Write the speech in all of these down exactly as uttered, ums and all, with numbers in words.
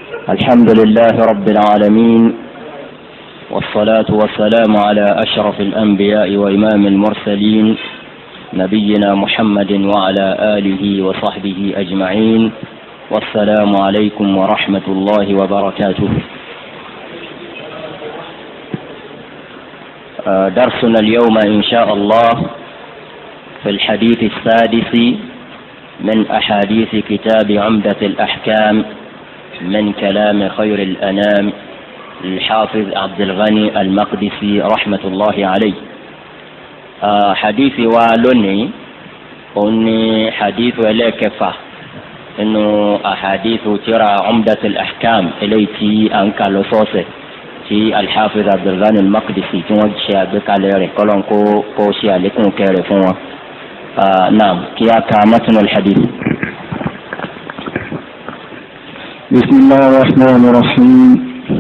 الحمد لله رب العالمين، والصلاة والسلام على أشرف الأنبياء وإمام المرسلين نبينا محمد وعلى آله وصحبه أجمعين. والسلام عليكم ورحمة الله وبركاته. درسنا اليوم إن شاء الله في الحديث السادس من أحاديث كتاب عمدة الأحكام من كلام خير الأنام الحافظ عبد الغني المقدسي رحمة الله عليه. آه حديث والوني أني حديث لكفة إنه أحاديث ترى عمدة الأحكام إليتي أنك لصوصه في الحافظ عبد الغني المقدسي توجه بك على كلام كو كوشي عليكم كارفون. آه نعم كيا كامتنا الحديث. بسم الله الرحمن الرحيم.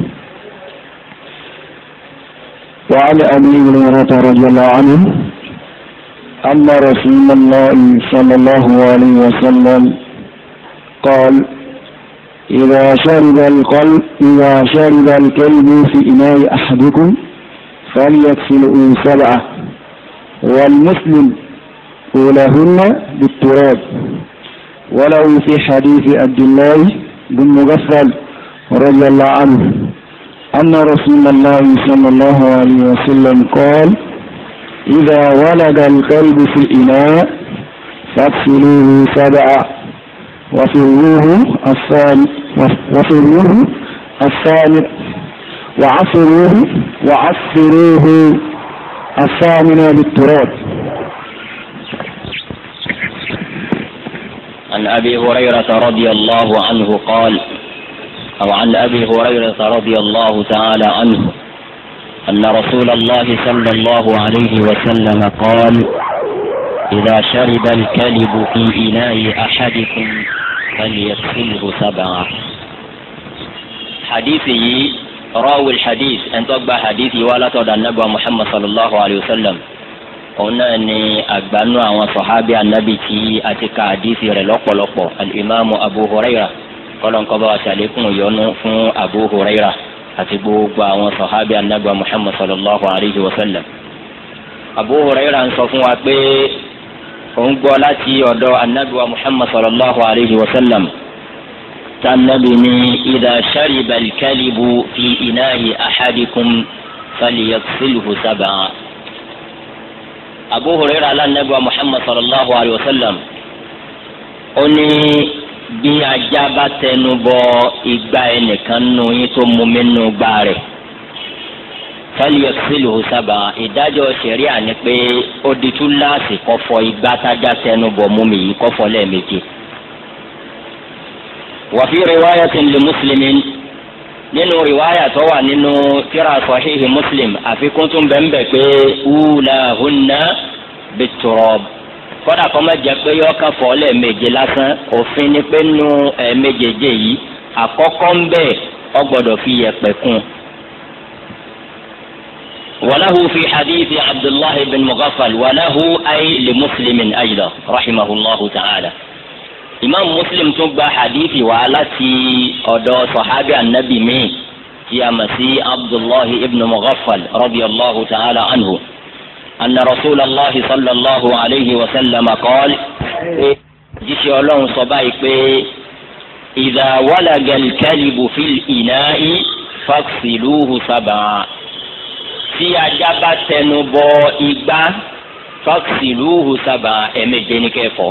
وعن أبي هريرة رضي الله عنه أن رسول الله صلى الله عليه وسلم قال: إذا شرب القلب إذا شرب الكلب في إناء أحدكم فليغسله سبعة، والمسلم أولهن بالتراب. ولو في حديث عبد الله بن مغفل رضي الله عنه أن رسول الله صلى الله عليه وسلم قال: إذا ولد الكلب في الإناء فاغسلوه سبعا، وفروه الثاني وفروه الثاني وعصروه وعصروه الثامن بالتراب. عن أبي هريرة رضي الله عنه قال أو عن أبي هريرة رضي الله تعالى عنه أن رسول الله صلى الله عليه وسلم قال: إذا شرب الكلب في إناء أحدكم فليغسله سبعا. حديثي راوي الحديث أن تقبع حديثي ولا تدع النبي محمد صلى الله عليه وسلم. قلنا أني أقبلنا وصحابي النبي تي أتك حديثي رلوق لوق الإمام أبو هريرة قال انقضى عليكم يونو فون أبو هريرة أتبوك وصحابي النبي محمد صلى الله عليه وسلم. أبو هريرة أنصفون أبي أنقلتي ودو النبي محمد صلى الله عليه وسلم تنبني: إذا شرب الكلب في إناء أحدكم فليغسله سبعا. Abu Hurairah ala Nabi Muhammad sallallahu alayhi wa sallam ó ní bí ajá bá tẹnu bọ igbá ẹnìkan nù yín tó mú mi nù gbá rẹ̀ falyaghsilhu sab'a. ìdájọ́ ṣẹ̀ríà ni pé ó di túláàsì kó fọ igbá tájá tẹnu bọ mú mi yìí kó fọ lẹ́ẹ̀mejì. wa fi riwayatin li Muslimin, nínú riwaya tó wà nínú tírà sahihi Muslim àfikún tún bẹ́ẹ̀ bẹ́ẹ̀ pé ulahunna bit-turab. kódà kó má jẹ́ pé yọ ká fọ́ lẹ́ẹ̀mejì lásán, òfin ni pé nínú ẹ̀ẹ̀mejèèjì yìí àkọ́kọ́ ń bẹ̀ ọ gbọ́dọ̀ fi yẹ̀pẹ̀ kún. walahu fi hadithi Abdullahi bin Mughaffal walahu ay li Muslimin ayda rahimahullahu ta'ala. imam Muslim tún gba hadithi wa láti ọ̀dọ̀ sahabi anabi mi tí a mọ̀ sí Abdullahi ibn Mughaffal radiyallahu ta'ala anhu anna rasulallah sallallahu alayhi wa sallam qaal: jíṣẹ́ ọlọ́run sọ báyìí pé idha walaga al-kalbu fil ina'i faghsiluhu sab'a. tí ajá bá tẹnu bọ igbá faghsiluhu sab'a, ẹ̀ẹ̀méje ní kẹfọ́.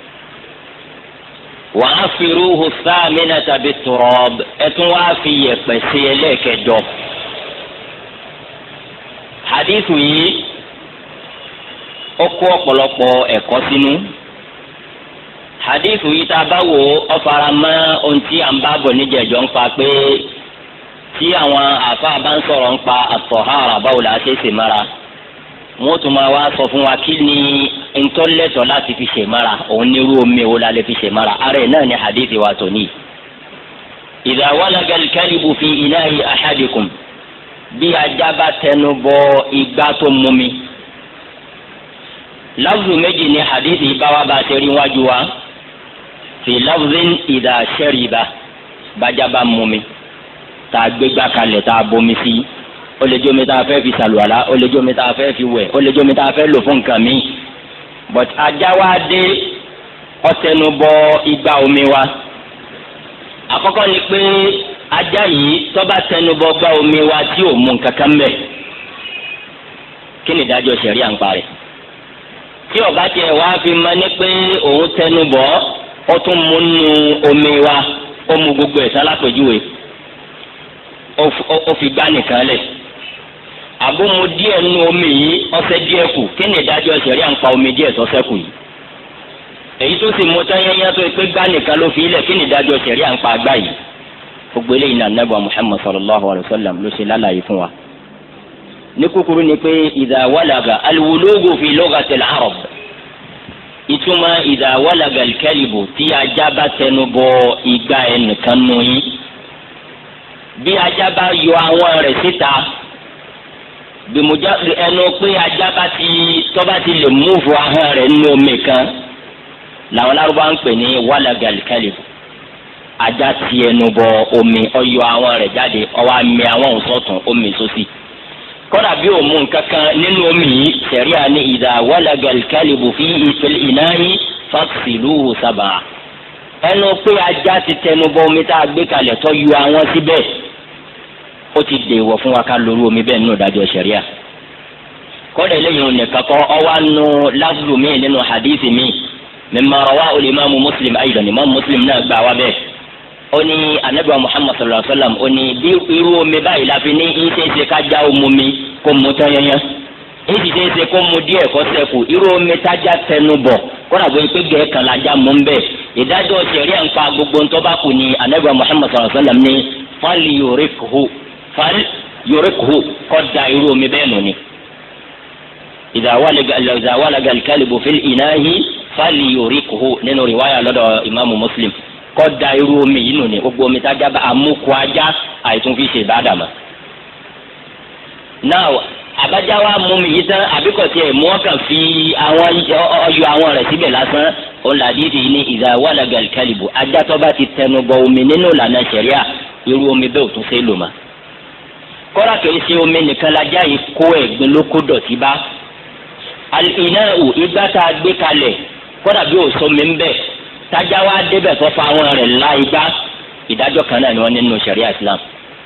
وعفروه الثامنة بالتراب، اتوافي يقسي لك جو. حديث يي ọkọ ọ̀pọ̀lọpọ̀ ẹ̀kọ́ sínú. hadith yìí tá a bá wò ó faramọ́ ohun tí à ń bá bọ̀ níjẹ̀jọ́ ń pa pé tí àwọn àfa bá ń sọ̀rọ̀ ń pa at-tahara báwo la ṣe ṣe mara, wọ́n tún máa wá sọ fún wa kí ni ntọ́lẹ́tọ̀ láti fi ṣe mara, òun ní irú omi wo la lè fi ṣe mara. ara ẹ̀ náà ni hadith wa tó ní. idha walaga al-kalbu fi ina'i ahadikum, bí ajá bá tẹnu bọ igbá tó mú mi. lafzu méjì ni hadithi bá wa bá ṣe rí wájú wa. fi lafzin idha shariba, bájá bá mú mi tá a gbégbá kalẹ̀ tá a bomi sí ó lè jẹ́ omi tá a fẹ́ fi ṣàlùwàlá ó lè jẹ́ omi tá a fẹ́ fi wẹ̀ ó lè jẹ́ omi tá a fẹ́ lò fún nǹkan mi but ajá wa dé ọ̀tẹnubọ igbá omi wa àkọ́kọ́ ni pé ajá yìí tó bá tẹnubọ igbá omi wa tí ò mú nǹkan kan mẹ́ kí ni ìdájọ́ ṣẹ̀ríà ń parẹ́ tí ọba tiẹ̀ wá fi mọ ní pé òun tẹnubọ ó tún mú nù omi wa ó mú gbogbo ẹ̀ sálápẹ̀júwe ó fi gbá nìkan lẹ̀ àbómu díẹ̀ nínú omi yìí ọ̀sẹ̀ díẹ̀ kù kí ni ìdájọ́ ṣẹ̀ríà ń pa omi díẹ̀ tọ́sẹ̀ kù yìí èyí tó sì mú tányányá tó pé gbá nìkan ló fi ilẹ̀ kí ni ìdájọ́ ṣẹ̀ríà ń pa agbá yìí gbogbo eléyìí náà nàbà Muhammad sallallahu alayhi wa sallam ló ṣe lálàyé fún wa. ní kúkúrú ni pé idha walaga alwulugu fi lughati al-arab ìtumọ̀ idha walaga al-kalbu tí ajá bá tẹnu bọ igbá ẹnìkan nù yín bí ajá bá yọ àwọn rẹ̀ síta bìmùjá ẹnu pé ajá bá ti tọ́ba ti lè múùfù ahọ́n rẹ̀ nínú omi kan làwọn lárúbá ń pè ní walagal kalib ajá ti ẹnu bọ omi ọyọ àwọn rẹ̀ jáde ọwọ́ àmì àwọn òsọ̀tún omi sósì kọ́dà bí òmu nǹkan kan nínú omi yìí sẹ̀ríà ní idha walagal kalibu fi fil ina'i faghsiluhu sab'a ẹnu pé ajá ti tẹnu bọ omi tá a gbé kalẹ̀ tó yọ àwọn síbẹ̀ ó ti dèwọ̀ fún wa ká lórí omi bẹ́ẹ̀ nínú ìdájọ́ ṣẹ̀ríà kọ́dà eléyìí ò nìkan kọ́ ọwọ́ nù lafzu mi nínú hadithi mi mimma rawahu al-imamu Muslim aydan imam Muslim náà gbà wá bẹ́ẹ̀ ó ní anabi wa Muhammad sallallahu alaihi wa sallam ó ní bí irú omi báyìí la fi ní ìṣeéṣe ká já omi mi kó mu tán yẹnyẹn ìṣeéṣe kó mu díẹ̀ kó ṣẹ́kù irú omi tájà tẹnu bọ̀ kọ́dà bóyá pé gẹ̀ẹ́ kan la já mú bẹ́ẹ̀ ìdájọ́ ṣẹ̀ríà ń pa gbogbo ntọ́ bá kù ní anabi wa Muhammad sallallahu alaihi wa sallam ní fal yorikhu fal yorikhu kọ́ da irú omi bẹ́ẹ̀ nù ni idha walaga al-kalbu fil ina'i fali yorikuhu nínú riwaya lọ́dọ̀ imaamu Muslim kọ́ da irú omi yìí nù ní gbogbo omi tájà bá amúkú ajá àìtún fi ṣe ìbádàmà. náà abájá wa mú mi yìí tán àbíkọ̀tì ẹ̀ mú ọkàn fi àwọn ọyọ àwọn rẹ̀ síbẹ̀ lásán ọ̀làdìdì ní idha walaga al-kalbu ajá tó bá ti tẹnu bọ omi nínú ìlànà ṣẹ̀ríà irú omi bẹ́ẹ̀ ò tún ṣe lò má. kọ́ra kìí ṣe omi nìkan lajá yìí kó ẹ̀gbin ló kó dọ̀tí bá. al-ina'u igbá tá a gbé kalẹ̀ kódà bí o sọ mi ń bẹ tájà wa débẹ̀ tó fa àwọn rẹ̀ ńlá igbá ìdájọ́ kan náà ni wọ́n nínú ṣẹ̀ríà Islam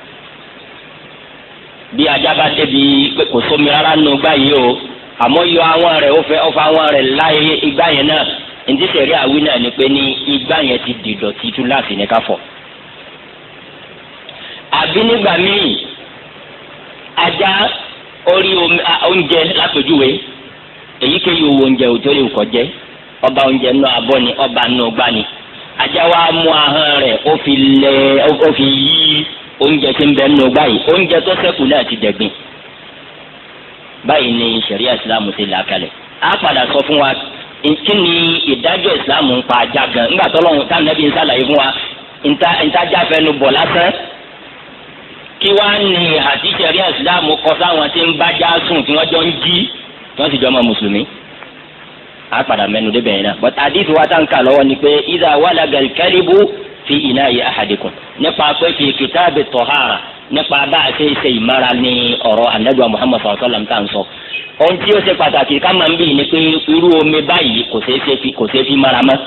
bí ajá bá débi pé kò sómi rárá nínú igbá yìí o àmọ́ yọ àwọn rẹ̀ ó fẹ́ ó fa àwọn rẹ̀ ńlá igbá yẹn náà ntí ṣẹ̀ríà wí náà ni pé ní igbá yẹn ti dìdọ̀tí tú láàfin ní ká fọ̀ àbí nígbà míì ajá orí oúnjẹ lápèjúwe èyíkéyìí owó oúnjẹ òjò lè kọ́ jẹ́ ọba oúnjẹ nù abọ́ ni ọba nù gbá ni ajá wa mú ahọ́n rẹ̀ ó fi lẹ̀ ó fi yí oúnjẹ tí ń bẹ nù gbá yìí oúnjẹ tó ṣẹ́kù náà ti dẹ̀gbin báyìí ni ṣẹ̀ríà ìsìlámù ti là kalẹ̀ á padà sọ fún wa kí ni ìdájọ́ ìsìlámù ń pa ajá gan ńgbà tó lọ́hùn táwọn ẹbí ń sàlàyé fún wa ìtajà fẹnu bọ̀ lásán kí wàá ní àti ṣẹ̀ríà ìsìlámù kọ sáwọn tí ń bájá sùn tí wọ́n jọ ń jí tí wọ́n sì jọ ọmọ mùsùlùmí a padà mẹ́nu débẹ̀ yẹn náà but àdìsí wa tá n kà lọ́wọ́ ni pé idha walaga al-kalbu fi ina'i ahadikum nípa pé fi kitabi tahara nípa bá a ṣe ṣe ìmára ní ọ̀rọ̀ anabi Muhammad sallallahu alaihi wasallam tá n sọ ohun tí ó ṣe pàtàkì ká máa ń bì ní pé irú omi báyìí kò ṣeé ṣe fi kò ṣeé fi mára mọ́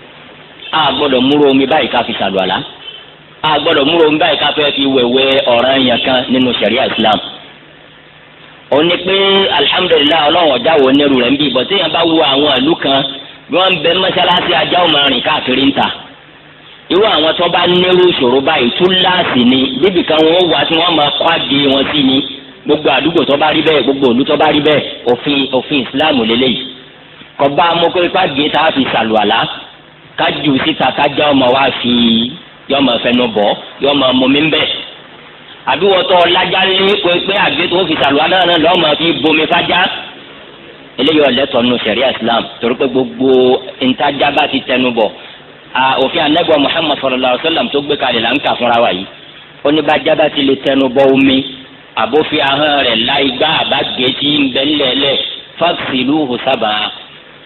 a gbọ́dọ̀ múrò omi báyìí ká fi ṣàlùwàlá a gbọ́dọ̀ múrò omi báyìí ká fẹ́ fi wẹ̀wẹ̀ ọ̀ranyàn kan nínú sharia Islam ó ní pé alihamudulilayi ọlọ́run ọjà wo ní irú rẹ̀ ń bí bọ̀ téèyàn bá wo àwọn ìlú kan bí wọ́n ń bẹ mọ́ṣáláṣí ajá ò máa rìn káàkiri ń ta irú àwọn tó bá nírú ìṣòro báyìí túláàsì ni bíbí kan wọn wà tí wọ́n máa kọ́ àgé wọn sí ni gbogbo àdúgbò tó bá rí bẹ́ẹ̀ gbogbo ìlú tó bá rí bẹ́ẹ̀ òfin òfin ìsìláàmù lélẹ́yìí kọ́ bá amókòrípá gé tá a fi sàlùwàlá kájú síta kájá ọmọ wa fi yọmọ fẹnu bọ̀ yọmọ mọ̀mí ń bẹ́ẹ̀ àbíwọ̀tọ̀ ọ̀làjà lé pé àgbẹ̀ tó fi sàlùwà náà náà lọ́mọ fi bomi fájá eléyìí ọ̀lẹ́tọ̀ nù sẹ̀ríà Islam torí pé gbogbo ntajà bá ti tẹnu bọ̀ òfin anagba Muhammad sallallahu alaihi wasallam tó gbé kalẹ̀ là ń kà fúnra wa yìí oníbàjá bá ti lè tẹnu bọ̀ omi àbófin ahọ́n rẹ̀ láìgbá àbágbé tí ń bẹ ńlẹ̀ẹ́lẹ̀ faghsiluhu sab'a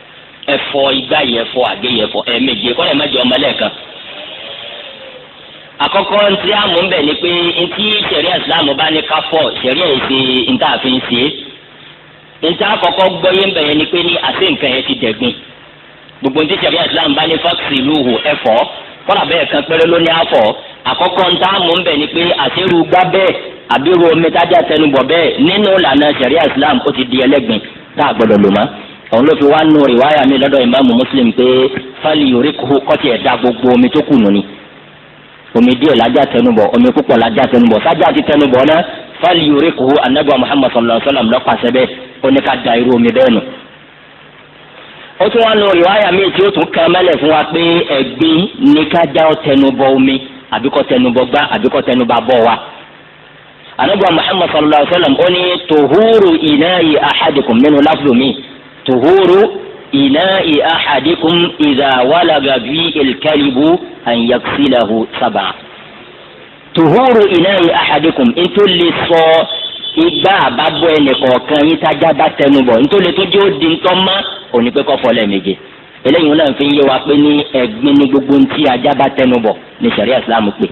ẹ̀fọ́ igbá yẹ̀fọ́ àgé yẹ̀fọ́ ẹ̀ẹ̀méje kọ́ ẹ̀ mẹ́jọ ọmọlẹ́ẹ̀kan àkọ́kọ́ ntí àmú ń bẹ̀ ni pé ntí sẹ̀ríà islam bá ní ká fọ̀ sẹ̀ríà èsì ntá àfin ṣe é ntí àkọ́kọ́ gbọ́yé ń bẹ̀ yẹn ni pé ní àti nǹkan yẹn ti dẹ̀gbin gbogbo ntí sẹ̀ríà islam bá ní fáksì lóhù ẹ̀fọ́ kọ́ra bẹ́ẹ̀ kan péré ló ní àfọ̀ àkọ́kọ́ ntá àmú ń bẹ̀ ni pé àṣírù gbá bẹ́ẹ̀ àbírò omi tájà tẹnubọ̀ bẹ́ẹ̀ nínú ìlànà sẹ̀ríà islam ó ti di ẹlẹ́gbin tá a gbọ́dọ̀ lò mọ́ òun ló fi wá nù rìwáyà mi lọ́dọ̀ ìmáàmù muslim pé fálì yorí kọ́tì ẹ̀dá gbogbo omi tó kù nù ni omi díẹ̀ lájà tẹnubọ̀ omi púpọ̀ lájà tẹnubọ̀ sájà ti tẹnubọ̀ náà fálì yorí kò anabi muhammad sallallahu alayhi wa sallam lọ́pàṣẹ bẹ́ẹ̀ ó ní ká da irú omi bẹ́ẹ̀ nù. ó tún wá nù rìwáyà mi tí ó tún kàn mẹ́lẹ̀ fún wa pé ẹ̀gbin ní ká já tẹnubọ̀ omi àbíkọ́ tẹnubọ̀ gbá àbíkọ́ tẹnubọ̀ bọ̀ wa. anabi muhammad sallallahu alayhi wa sallam ó ní tuhuru inayi ahadikum nínú láflùmí tuhuru ina'i ahadikum idha walaga fi al-kalibu an yaghsilahu sab'a. tuhuru ina'i ahadikum into le sọ igba àbábọ̀ ẹnìkọ̀ọ̀kan yín tájá bá tẹnubọ̀ nítorí tó dé ó di ńtọ́ mọ́ òní pé kọ́ fọlẹ́ méje eléyìí náà fi ń yé wa pé ní ẹ̀gbin ní gbogbo ntí ajá bá tẹnubọ̀ ní sẹ̀ríà islam pé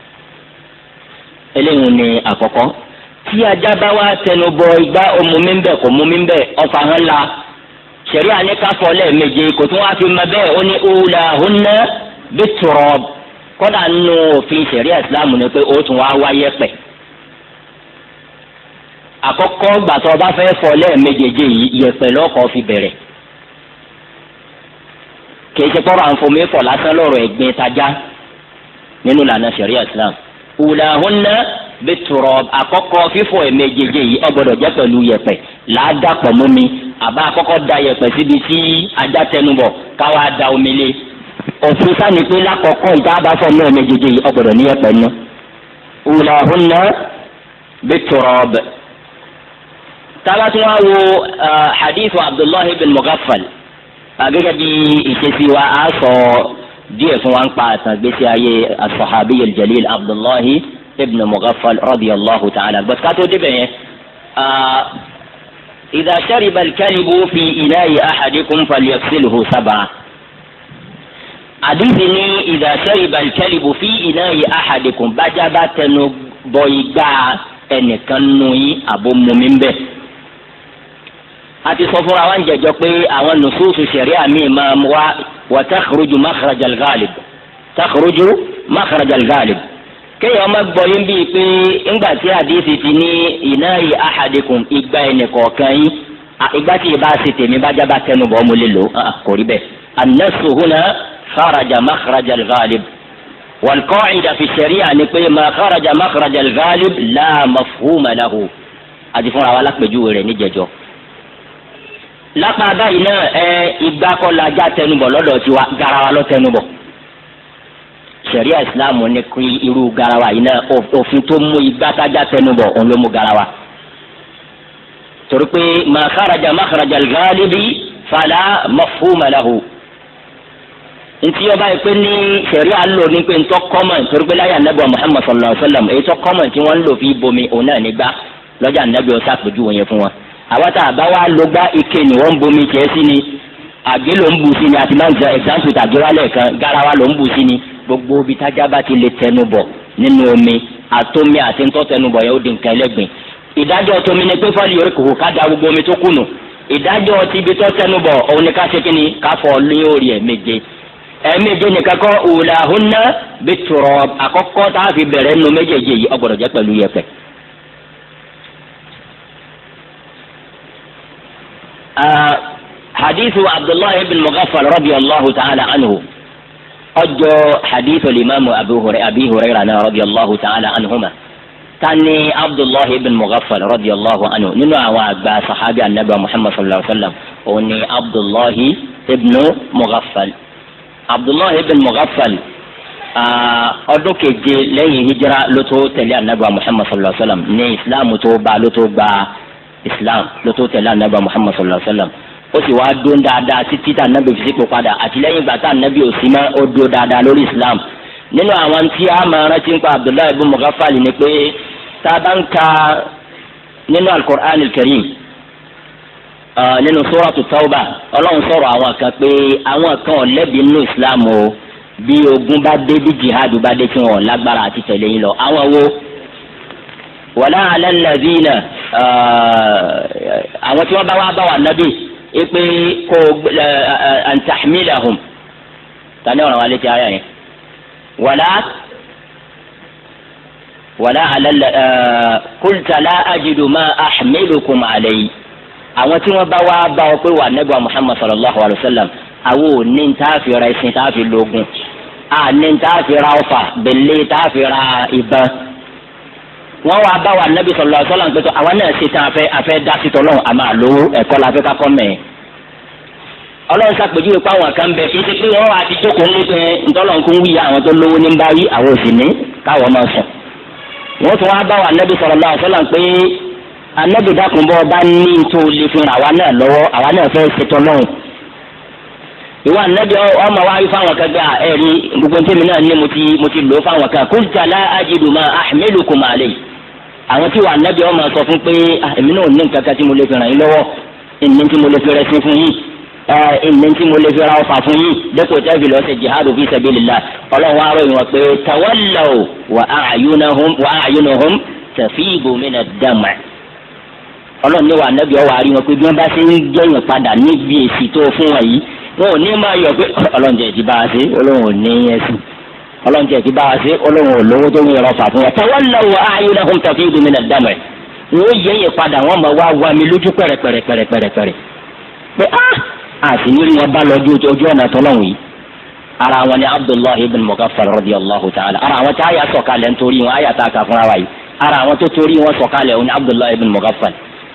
eléyìí ní àkọ́kọ́ tí ajá bá wá tẹnubọ̀ igba omumi ń bẹ̀ kò mumi ń bẹ̀ ọ̀fà hàn la sẹ̀ríà ní ká fọlẹ́ méje kò tún wá fi mọ bẹ́ẹ̀ ó ní ula hunna biturab kọ́dà nù òfin sẹ̀ríà islam ní pé ó tún wá wáyé pẹ̀ àkọ́kọ́ gbàtọ́ ọba fẹ́ fọ lẹ́ẹ̀mejèèjì yìí yẹ̀pẹ̀ lọ́kọ̀ fi bẹ̀rẹ̀ kìí ṣe kọ́rọ̀ àǹfọ̀mí fọ̀ lásán lọ́rọ̀ ẹ̀gbin tajá nínú lànà sẹ̀ríà islam ulahunna biturab àkọ́kọ́ fífọ̀ ẹ̀mejèèjì yìí ó gbọ́dọ̀ jẹ́ pẹ̀lú yẹ̀pẹ̀ làádàpọ̀ mú mi àbá àkọ́kọ́ da yẹ̀pẹ̀ síbi tí ajá tẹnubọ̀ káwá da omi lé òfin sani pé lákọ̀ọ́kọ́ ìtaàbá fọ̀ lẹ́ẹ̀mejèèjì yìí ó gbọ́dọ̀ ní yẹ̀pẹ̀ nù ulahunna biturab. tabatun wa wo hadithu abdullahi bin mughaffal gẹ́gẹ́ bí ìṣesí wa a sọ díẹ̀ fún wa ń pa àtàgbésí ayé as-sahabi al-jalil abdullahi ibn mughaffal radiyallahu ta'ala bas ká tó débẹ̀ yẹn idha shariba al-kalbu fi ina'i ahadikum falyaghsilhu sab'a. àdìsí ní idha shariba al-kalbu fi ina'i ahadikum bájá bá tẹnu bọ igbá ẹnìkan nù yín àbó mumi ń bẹ. a ti sọ fúnra wa ń jẹjọ pé àwọn nususu sẹ̀ríà míì máa wá wa takhruju makhrajal ghalib takhruju makhrajal ghalib kéèyàn má gbọ́ yín bíi pé ńgbà tí àdìsí ti ní ina'i ahadikum ìgbà ẹnìkọ̀ọ̀kan yín ìgbà tí ìbá ṣe tèmi bá jábá tẹnu bọ́ mo lè lò kò rí bẹ́ẹ̀ an-nassu huna kharaja makhrajal ghalib wal qa'ida fi sẹ̀ríà ni pé ma kharaja makhrajal ghalib la mafhuma lahu àti fúnra wa lápèjúwe rẹ̀ níjẹjọ. lápá báyìí náà ẹ ìgbà kọ́ la já tẹnubọ̀ lọ́dọ̀ tiwa garawa lọ tẹnubọ̀ sẹ̀ríà ìsìláàmù ní kí irú garawa yìí náà òfin tó mú ìgbà tájá tẹnubọ̀ òun ló mú garawa torí pé ma kharaja makhrajal ghalibi fala mafhuma lahu ntí ọba yìí pé ní sẹ̀ríà lò ní pé ntọ́ kọ́mọ̀ torí pé láyà nàbì Muhammad sallallahu alayhi wa sallam èyí tó kọ́mọ̀ tí wọ́n ń lò fi bomi òun náà nígbà lọ́jà nàbì ọ̀sà àpèjú wọn yẹn fún wọn. àwọn tá a bá wá ló gbá ike ni wọ́n ń bomi tiẹ̀ sí ni àgé ló ń bù sí ni àti máa ń jẹ ẹ̀sáǹsì tàgé wálẹ̀ kan garawa ló ń bù sí ni gbogbo ibi tájá bá ti lè tẹnu bọ̀ nínú omi àtomi àti ntọ́ tẹnu bọ̀ yẹn ó di nǹkan ẹlẹ́gbìn. ìdájọ́ tómi ni pé fọ́ọ̀lì yorùkù ká da gbogbo omi tó kùnù ìdájọ́ ti ibi tó tẹnu bọ̀ òun ni ká ṣe kí ni ká fọ́ ní orí ẹ̀ méje ẹ̀ẹ́mẹ́jẹ nìkan kọ́ ulahunna biturab àkọ́kọ́ tá a fi bẹ̀rẹ̀ nínú méjèèjì yìí ó gbọ́dọ̀ jẹ́ pẹ̀lú yẹ̀pẹ̀. hadithu abdullahi ibn mughaffal radiyallahu ta'ala anhu ọjọ́ hadithu limaamu abi hurayra náà radiyallahu ta'ala anhuma tani abdullahi ibn mughaffal radiyallahu anhu nínú àwọn àgbà sahabi anabi muhammad sallallahu alaihi wa sallam òun ni abdullahi ibn mughaffal. abdullahi ibn mughaffal ọdún keje lẹ́yìn hijira ló tó tẹ̀lé anabi muhammad sallallahu alaihi wa sallam ní islam tó bá ló tó gba islam ló tó tẹ̀lé anabi muhammad sallallahu alaihi wa sallam ó sì wá dún dáadáa títí tá anabi fi sípò padà àti lẹ́yìn ìgbà tá anabi ò sí mọ́ ó dún dáadáa lórí islam. nínú àwọn tí a máa rántí ń pa abdullahi ibn mughaffal ni pé tá a bá ń ka nínú al-Qur'an al-Karim nínú suratu tawba ọlọ́run sọ̀rọ̀ àwọn kan pé àwọn kan ọ̀lẹ́bi nínú islam o bí ogun bá dé bí jihadu bá dé tí wọn lágbára àti tẹ̀lé yín lọ àwọn wo wala ala alladhina àwọn tí wọ́n bá wá bá wà nábì ipe kò an tahmilahum tani ọ̀ràn wa létí ayà yẹn wala wala ala qulta la ajidu ma ahmilukum alayhi àwọn tí wọ́n bá wá bá ọ pé wà nábì wa Muhammad sallallahu alayhi wa sallam àwọn ò ní tá a fi ra ẹṣin tá a fi lógun a ní tá a fi ra ọfà bẹ̀lẹ́ tá a fi ra ìbọn wọ́n wá bá wa nábì sallallahu alaihi wasallam pẹ̀tọ́ àwọn náà ṣe tán afẹ́ afẹ́ dá sí tọ́lọ́hún àmọ́ àlówó ẹ̀kọ́ la fẹ́ ká kọ́ mẹ́ẹ̀. ọlọ́run ṣàpèjúwe pé àwọn kan bẹ kí n ṣe pé wọ́n wá ti jókòó ní pé ntọ́lọ́nkún wíyà àwọn tó lówó ní bá wí àwọn òsì ní káwọn máa sùn. wọ́n tún wá bá wa nábì sallallahu alaihi wasallam pé anábì dákùnbọ́ bá ní tó lè fi ràn àwa náà lọ́wọ́ àwa náà fẹ́ ṣe tọ́lọ́hún. ìwà anábì ọmọ wa wí fáwọn kan gbé ẹ̀rí gbogbo ntẹ́mi náà ní mo ti mo ti lò fáwọn kan qulta la ajidu ma ahmilukum alayhi àwọn tí wà nábì ọmọ sọ fún pé èmi náà ní nǹkan kan tí mo lè fi ràn yín lọ́wọ́ ìní tí mo lè fi rẹsìn fún yín ìní tí mo lè fi ra ọfà fún yín dẹ́kun tẹ́ fi lọ́ọ́ ṣe jihadu fi sabilillah ọlọ́run wa ròyìn wọn pé tawallaw wa a'yunuhum wa a'yunuhum tafidu mina ad-dam' ọlọ́run ní wà nábì ọwọ́ àrí wọn pé bí wọ́n bá ṣe ń gbẹ̀yìn padà níbi èsì tó fún wọn yìí wọn ò ní máa yọ pé ọlọ́run jẹ́ ti bá a ṣe ọlọ́run ò ní ẹ̀sìn ọlọ́run jẹ́ ti bá a ṣe ọlọ́run ò lówó tó ń yọrọ fà fún wa. tawallaw wa a'yunuhum tafidu mina ad-dam' wọ́n yẹ yẹ padà wọ́n máa wá wá mi lójú pẹ̀rẹ̀pẹ̀rẹ̀pẹ̀rẹ̀pẹ̀rẹ̀ pé ah àti nírí wọn bá lọ ojú ọ̀nà tọ́lọ́run yìí. ara wọn ni Abdullahi ibn Mughaffal radiyallahu ta'ala ara àwọn tí a yà sọ̀kalẹ̀ nítorí wọn a yà tá a kà fúnra wa yìí ara àwọn tó torí wọn sọ̀kalẹ̀ òun ni Abdullahi ibn Mughaffal.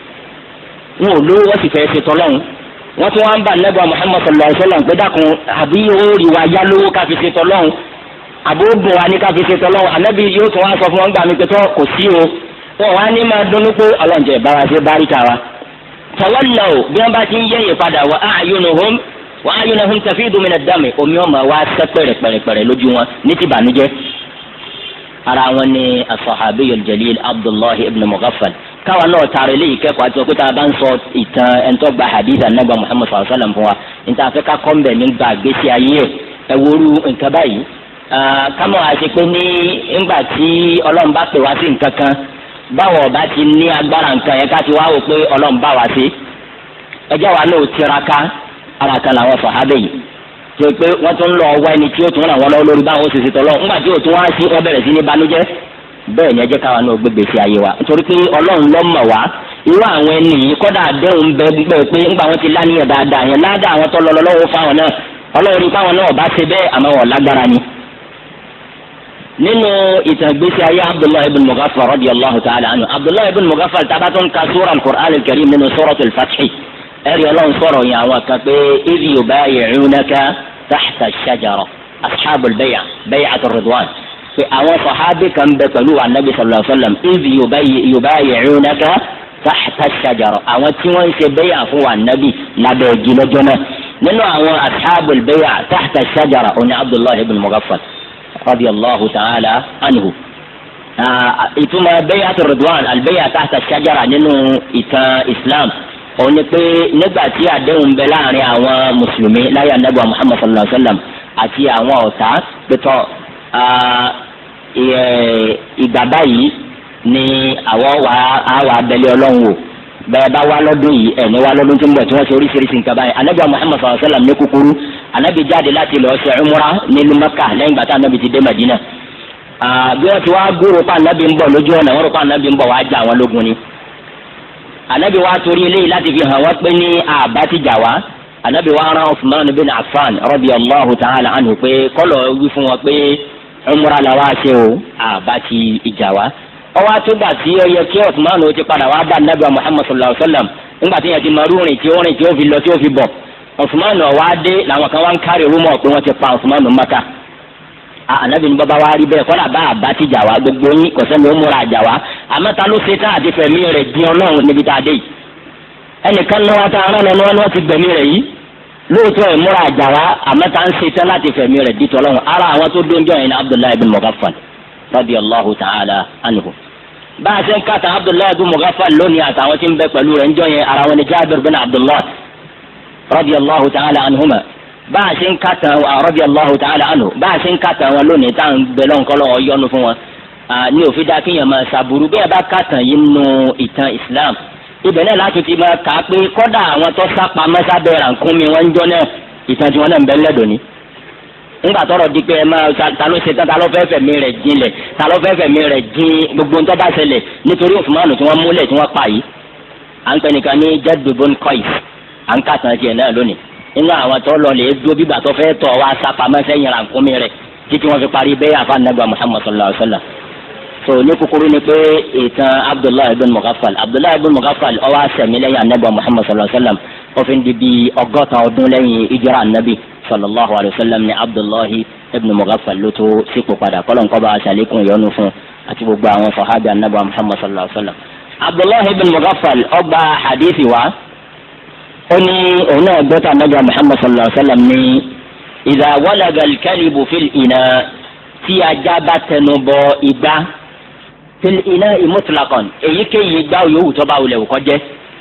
wọn ò lówó wọ́n sì fẹ́ ṣe tọ́lọ́run wọ́n tún wá ń bá nẹ́bà Muhammad sallallahu alaihi wasallam pé dákun àbí orí wa yá lówó ká fi ṣe tọ́lọ́hún àbóògùn wa ní ká fi ṣe tọ́lọ́hún ànábì yóò tún wá sọ fún wọn gbà mí pé tó kò sí o wọn wá ní máa dunnú pé ọlọ́njẹ ìbára ṣe báríkà wa. tawallaw bí wọ́n bá ti ń yẹ̀yẹ̀ padà wa a'yunuhum wa a'yunuhum tafidu min ad-dam' omi ọmọ wa sẹ́ pẹ̀rẹ̀pẹ̀rẹ̀ lójú wọn ní ti bànújẹ́. ara wọn ni as-sahabiyyul jalil Abdullahi ibn Mughaffal káwa náà taara eléyìí kẹ́kọ̀ọ́ àti ọkùnrin tá a bá ń sọ ìtàn ẹ̀ńtọ́ gba hadith anabi Muhammad sallallahu alaihi wasallam fún wa níta afẹ́ ká kọ́ mbẹ̀ nígbà gbèsè ayé ẹ̀ wóoru nǹkan báyìí kámọ́ àti pé ní ńgbà tí ọlọ́run bá pè wá sí nǹkan kan báwo bá ti ní agbára nǹkan yẹn ká ti wá wò pé ọlọ́run bá wá sí ẹjẹ́ wa náà tiraka ara kan làwọn sàhábà yìí tó pé wọ́n tún lọ wá ẹni tí ó tún ràn wọ́n lọ́wọ́ lórí báwọn ó sì ṣe tọ́lọ́ ńgbà tí ó tún wá sí wọ́n bẹ̀rẹ̀ sí ní banújẹ́ bẹ́ẹ̀ ni ẹ jẹ́ káwa náà gbégbé sí ayé wa nítorí pé ọlọ́run ló mọ̀ wá irú àwọn ẹni yìí kọ́dà àdéhùn bẹ gbígbẹ́ pé ńgbà wọn ti láníyàn dáadáa yẹn ládà àwọn tó lọ lọ́wọ́ fáwọn náà ọlọ́run rí fáwọn náà bá ṣe bẹ́ẹ̀ àmọ́ wọn lágbára ni. nínú ìtàn ìgbésí ayé Abdullahi ibn Mughaffal radiyallahu ta'ala anhu Abdullahi ibn Mughaffal tabatun ka sura al-Qur'an al-Karim nínú suratul Fath ẹ̀rí ọlọ́run sọ̀rọ̀ yẹn àwọn kan pé idh yubayi'unaka tahta ash-shajara ashabul bay' bay'at ar-ridwan pé àwọn sàhábì kan bẹ pẹ̀lú anabi sallallahu alayhi wa sallam idh yubayi'unaka tahta ash-shajara àwọn tí wọ́n ń ṣe bẹ́yà fún wa anabi lábẹ́ igi lọ́jọ́ náà nínú àwọn ashabul bay'a tahta ash-shajara oní Abdullahi ibn Mughaffal radiyallahu ta'ala anhu. ìtumọ̀ bay'atu ridwan al-bay'a tahta ash-shajara nínú ìtàn Islam òun ni pé nígbà tí àdéhùn bẹ láàrin àwọn mùsùlùmí láyé anabi Muhammad sallallahu alayhi wa sallam àti àwọn ọ̀tá pẹ̀tọ́ ìgbà báyìí ni àwọn wà á wà abẹ́lé ọlọ́run wò bẹ́ẹ̀ bá wá lọ́dún yìí ẹ̀ ní wá lọ́dún tí ń bọ̀ tí wọ́n ṣe oríṣiríṣi nǹkan báyìí anabi Muhammad sallallahu alayhi wa sallam ní kúkúrú anabi jáde láti lọ ṣe umra nílùú Mẹ́kà lẹ́yìn gbàtà anabi ti dé Madina bí wọ́n ti wá gbúrò pa anabi ń bọ̀ lójú ọ̀nà wọ́n rò pa anabi ń bọ̀ wá jà àwọn lógun ni anabi wa torí eléyìí láti fi hàn wọ́n pé ní àbá ti jà wá anabi wa rán Uthman bin Affan radiyallahu ta'ala anhu pé kọ́lọ̀ wí fún wọn pé umra la wá ṣe o àbá ti ìjà wá ọwọ́ àtúgbà tí ó yẹ kí Uthman ó ti padà wá bá anabi Muhammad sallallahu alayhi wa sallam nígbà tí yẹn ti máa rúrin tí ó rìn tí ó fi lọ tí ó fi bọ̀ Uthman wá dé làwọn kan wá ń kárí rúmọ̀ pé wọ́n ti pa Uthman Maka anabi ní bàbá wa rí bẹ́ẹ̀ kọ́lá bá àbá ti jà wá gbogbo yín kò sẹ́ni ó múra àjà wá àmọ́ ta ló ṣe tá àti fẹ̀mí rẹ̀ dín ọlọ́run níbi tá a dé yìí ẹnìkan náà wá tá a rán ẹni wọn ni wọ́n ti gbẹ̀mí rẹ̀ yìí lóòótọ́ ìmúra àjà wá àmọ́ ta ń ṣe tán láti fẹ̀mí rẹ̀ dín tọ́lọ́run ara àwọn tó dóńjọ́ yẹn ní Abdullahi bin Mughaffal radiyallahu ta'ala anhu bá a ṣe ń kàtà Abdullahi bin Mughaffal lónìí àtàwọn tí ń bẹ pẹ̀lú rẹ̀ ń jọ yẹn ara wọn ni Jabir bin Abdullah radiyallahu ta'ala anhuma bá a ṣe ń kàtà radiyallahu ta'ala anhu bá a ṣe ń kàtà wọn lónìí tá à ń bẹ lọ́nkọ́ lọ́wọ́ yọ́nu fún wọn ní òfin dá kéèyàn máa ṣàbùrù bí ẹ bá kàtà yìí nù ìtàn Islam ibẹ̀ náà láti ti máa kà á pé kọ́dà àwọn tó sápa mẹ́sàbẹ̀ rànkúnmi wọn ń jọ náà ìtàn tí wọn náà ń bẹ lẹ́dọ̀ ni. ńgbà tọrọ di pé ẹ máa ta ló ṣe tán ta ló fẹ́ fẹ̀mí rẹ̀ jinlẹ̀ ta ló fẹ́ fẹ̀mí rẹ̀ jin gbogbo ń tó bá ṣẹlẹ̀ nítorí Usmanu tí wọ́n múlẹ̀ tí wọ́n pa yìí. à ń pẹ́ nìkan ní Jadd ibn Qais à ń kàtàn tiẹ̀ náà lónìí. nínú àwọn tó lọ lè dúró bíbà tó fẹ́ tọ̀ wá sápa mẹ́sẹ̀yìn rànkúnmi rẹ̀ títí wọ́n fi parí bẹ́ẹ̀ àfa nàgbà Muhammad sallallahu alaihi wasallam. so ní kúkúrú ni pé ìtàn Abdullahi ibn Mughaffal Abdullahi ibn Mughaffal ó wá ṣẹ̀mí lẹ́yìn anabi Muhammad sallallahu alaihi wasallam ó fi di bí ọgọ́ta ọdún lẹ́yìn ìjírà anabi sallallahu alaihi wasallam ni Abdullahi ibn Mughaffal ló tó sípò padà kọ́lọ̀ nǹkan bá a ṣàlékún ìyọnu fún àti gbogbo àwọn sàhábì anabi Muhammad sallallahu alaihi wasallam. Abdullahi ibn Mughaffal ó gba hadithi wa ó ní òun náà gbọ́ta anabi Muhammad sallallahu alaihi wasallam ní idha walaga al-kalbu fil ina tí ajá bá tẹnu bọ igbá fil ina mutlaqan èyíkéyìí igbá yòówù tó bá wulẹ̀ wò kó jẹ́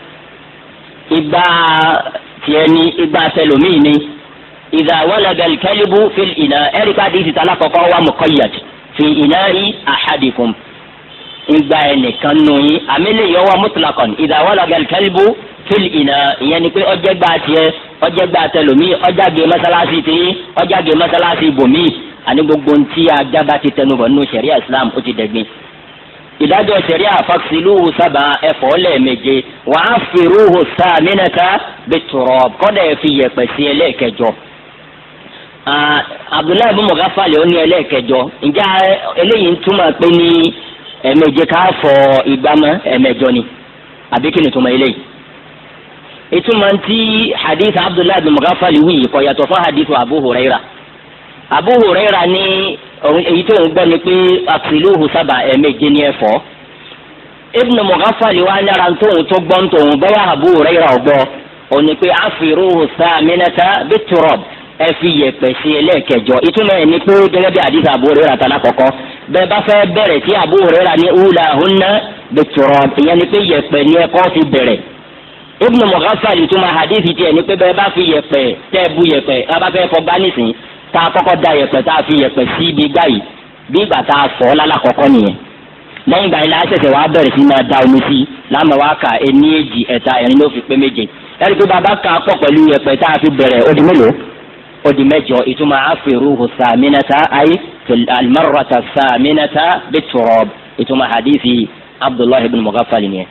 igbá tiẹ̀ ní igbá tẹlómìn ní idha walaga al-kalbu fil ina ẹ̀ríkà dìtì tala kọ̀kọ́ wa muqayyad fi ina'i ahadikum igbá ẹnìkan nù yín àmìlẹ̀ yọ wa mutlaqan idha walaga al-kalbu fil ina ìyẹn ni pé ọjẹ́ gbá tiẹ̀ ọjẹ́ gbá tẹlómìn ọjàgé mọ́sálásí tí ọjàgé mọ́sálásí bòmí àní gbogbo ntí ajá bá ti tẹnubọ̀ nínú sẹ̀ríà Islam ó ti dẹ̀gbin. ìdájọ́ sẹ̀ríà fàksìlúhù sábà ẹ̀fọ́ lẹ́ẹ̀méje wà á fìrúhù sàmínàta biturab kọ́dà ẹ̀ fi yẹ̀pẹ̀ sí ẹlẹ́ẹ̀kẹjọ. Abdullahi ibn Mughaffal ó ní ẹlẹ́ẹ̀kẹjọ ǹjẹ́ eléyìí ń túmọ̀ pé ní ẹ̀ẹ̀méje ká fọ ìgbàmọ́ ẹ̀ẹ̀mẹjọ ni àbí kí ni túmọ̀ eléyìí. ìtumọ̀ ntí hadith Abdullahi ibn Mughaffal wí kò yàtọ̀ fún hadith Abu Hurairah. Abu Hurairah ní èyí tó ń gbọ́ ni pé àtìlóhùn sábà ẹ̀ẹ̀méje ní ẹ̀fọ́. Ibn Mughaffal wa nára tóun tó gbọ́ tóun bẹ́ẹ̀ Abu Hurairah ọ̀gbọ́ òní pé àfìrúhùn sàmínàta biturab ẹ fi yẹ̀pẹ̀ sí ẹlẹ́ẹ̀kẹjọ. ìtumọ̀ ẹ̀ ni pé gẹ́gẹ́ bí àdìsí Abu Hurairah tala kọ̀kọ́ bẹ́ẹ̀ bá fẹ́ bẹ̀rẹ̀ tí Abu Hurairah ní ulahunna biturab ìyẹn ni pé yẹ̀pẹ̀ ní ẹ̀kọ́ fi bẹ̀rẹ̀. Ibn Mughaffal ìtumọ̀ àdìsí tiẹ̀ ni pé bẹ́ẹ̀ bá fi yẹ̀pẹ̀ tẹ́ bu yẹ̀pẹ̀ bá fẹ́ fọ gbá nísìnyí tá a kọ́kọ́ da yẹ̀pẹ̀ tá a fi yẹ̀pẹ̀ sí ibi gbá yìí bí ìgbà tá a fọ́ lálàkọ́kọ́ nìyẹn lẹ́yìn ìgbà yìí la ṣẹ̀ṣẹ̀ wá bẹ̀rẹ̀ sí máa da omi sí láàmú wa kà ení èjì ẹ̀ta ẹ̀rin ló fi pé méje ẹ̀rí pé bàbá kà pọ̀ pẹ̀lú yẹ̀pẹ̀ tá a fi bẹ̀rẹ̀ ó di mélòó ó di mẹ́jọ ìtumọ̀ àfiruhu sàmínàta ayé almarrata sàmínàta biturab ìtumọ̀ hadithi Abdullahi ibn Mughaffal nìyẹn.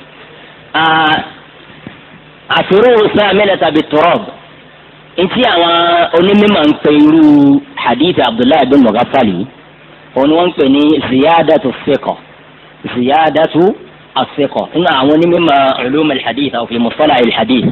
àfiruhu sàmínàta biturab ntí àwọn onímọ̀ ń pè irú hadith Abdullahi ibn Mughaffal yìí òun wọ́n ń pè ní ziyadatu thiqa ziyadatu as-thiqa nínú àwọn onímọ̀ ulum al-hadith aw fi mustalah al-hadith.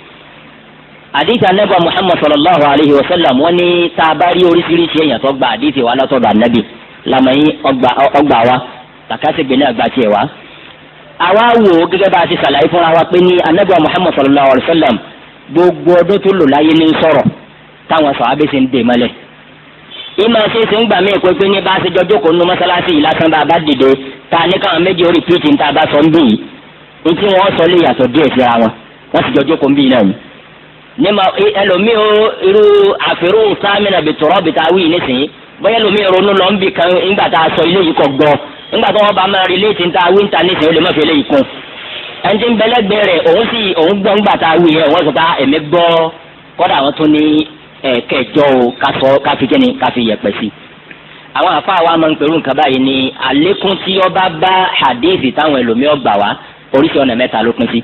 hadith anabi Muhammad sallallahu alayhi wa sallam wọ́n ní tá a bá rí oríṣiríṣi èèyàn tó gba hadith wa látọ̀dọ̀ anabi lamẹ́yìn ọgbà wa kàkásìgbè ní àgbà tiẹ̀ wa. àwa wò gẹ́gẹ́ bá a ti sàlàyé fúnra wa pé ní anabi Muhammad sallallahu alayhi wa sallam gbogbo ọdún tó lò láyé ní sọ̀rọ̀ táwọn sàhábà ṣe ń dè mọ́lẹ̀. ìmọ̀ ṣe ṣe ń gbà mí pé pé ní bá a ṣe jọ jókòó nínú mọ́sálásí yìí lásán bá a bá dìde ta ní káwọn méjì ó rìpíìtì ní ta bá sọ ń bì yìí ní tí wọ́n sọ lè yàtọ̀ díẹ̀ síra wọn wọ́n sì jọ jókòó ń bì náà ni. níma ẹlòmíì ó irú àfẹ́rù sámìnà bìtọ̀rọ̀ bìtà wí nísìnyí bóyá ẹlòmíì ronú lọ ń bì kan ńgbà tá a sọ ilé yìí kọ gbọ́ ńgbà tó wọ́n bá máa rí léètì ta wí ń ta nísìnyí ó lè má fi eléyìí kún ẹnití ń bẹlẹgbẹ rẹ òun sì òun gbọ́ ńgbà tá a wí yẹn òun sọ pé èmi gbọ́ kọ́dà àwọn tó ní ẹ̀ẹ́kẹjọ o kásọ káfíkẹ́ni káfí yẹpẹ̀ sí. àwọn àfa wa máa ń pẹ̀lú nǹkan báyìí ní àlékún tí ọba bá hadithi táwọn ẹlòmíọ́ gbà wá oríṣi ọ̀nà mẹ́ta ló pín sí.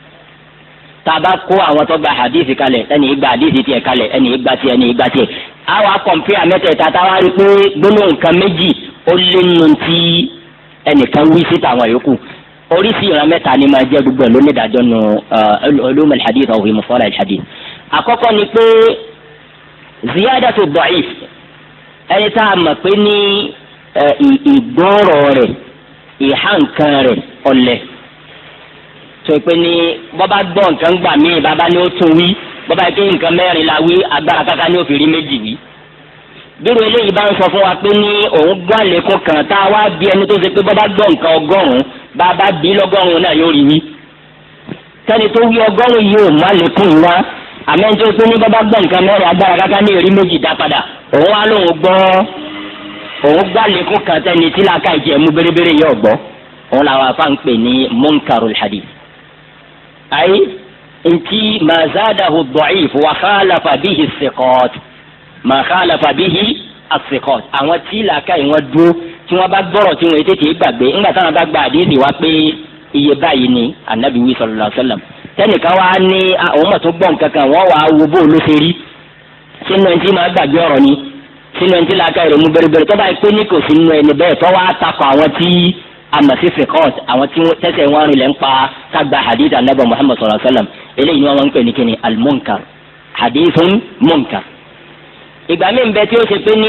tá a bá kó àwọn tó gba hadithi kalẹ̀ ẹni ìgbà hadithi tiẹ̀ kalẹ̀ ẹni ìgbà tiẹ̀ ẹni ìgbà tiẹ̀. àwa kọ̀m̀pìà mẹ́tẹ̀ẹ̀ta táwa rí pé gbólóhùn nǹkan méjì ó lé nù tí ẹnìkan wí sí tàwọn yòókù oríṣi ìran mẹ́ta ni máa jẹ́ gbogbo ẹ̀ ló ní ìdájọ́ nù ulum al-hadith aw fi mustalah al-hadith. àkọ́kọ́ ni pé ziyadatu da'if ẹni tá a mọ̀ pé ní ìgbọ́rọ̀ rẹ̀ ìhà nǹkan rẹ̀ ọ̀lẹ̀ tó pé ní bọ́bá gbọ́ nǹkan gbà míì bàbá ni ó tún wí bọ́bá ké nǹkan mẹ́rin la wí agbára káká ní òfin rí méjì wí. bírò eléyìí bá ń sọ fún wa pé ní òun gbọ́ àlékún kan tá a wá bí ẹni tó ṣe pé bọ́bá gbọ́ nǹkan ọgọ́rùn-ún bàbá bí lọ́gọ́rùn-ún náà yóò rí wí. sẹ́ni tó wí ọgọ́rùn-ún yìí ò má lékún wá àmọ́ ẹni tó pé ní bábá gbọ́ nǹkan mẹ́rin agbára káká ní èrí méjì dá padà òun wá lóun gbọ́ òun gbá lẹ́kùn kan tẹ́ni tí làákà ìjẹ́ mú bérebére yóò gbọ́ òun làwọn afá ń pè ní munkarul hadith. ayé ntí ma zadahu ad-da'if wa khalafa bihi as-siqat ma khalafa bihi as-siqat àwọn tí làákà ìwọ̀n dúró tí wọ́n bá gbọ́rọ̀ tí wọ́n tètè gbàgbé ńgbà táwọn bá gba àdéhìí wá pé iye báyìí ni anabi wi sallallahu alaihi wasallam tẹnìkan wá ní àwọn mọ̀tò gbọ́ nǹkan kan wọ́n wá wo bó ló ṣe rí sínú ẹni tí máa gbàgbé ọ̀rọ̀ ni sínú ẹni tí làákà rẹ̀ mú bẹ̀rẹ̀bẹ̀rẹ̀ tó bá pé ní kò sínú ẹni bẹ́ẹ̀ tó wá takò àwọn tí amasi fikọ́t àwọn tí tẹ́sẹ̀ wọn rìn lẹ́ ń pa kágbá hadith anabi muhammad sallallahu alaihi wasallam eléyìí ni wọ́n ń pè ní kíni almunkar hadithun munkar. ìgbà mi bẹ tí ó ṣe pé ní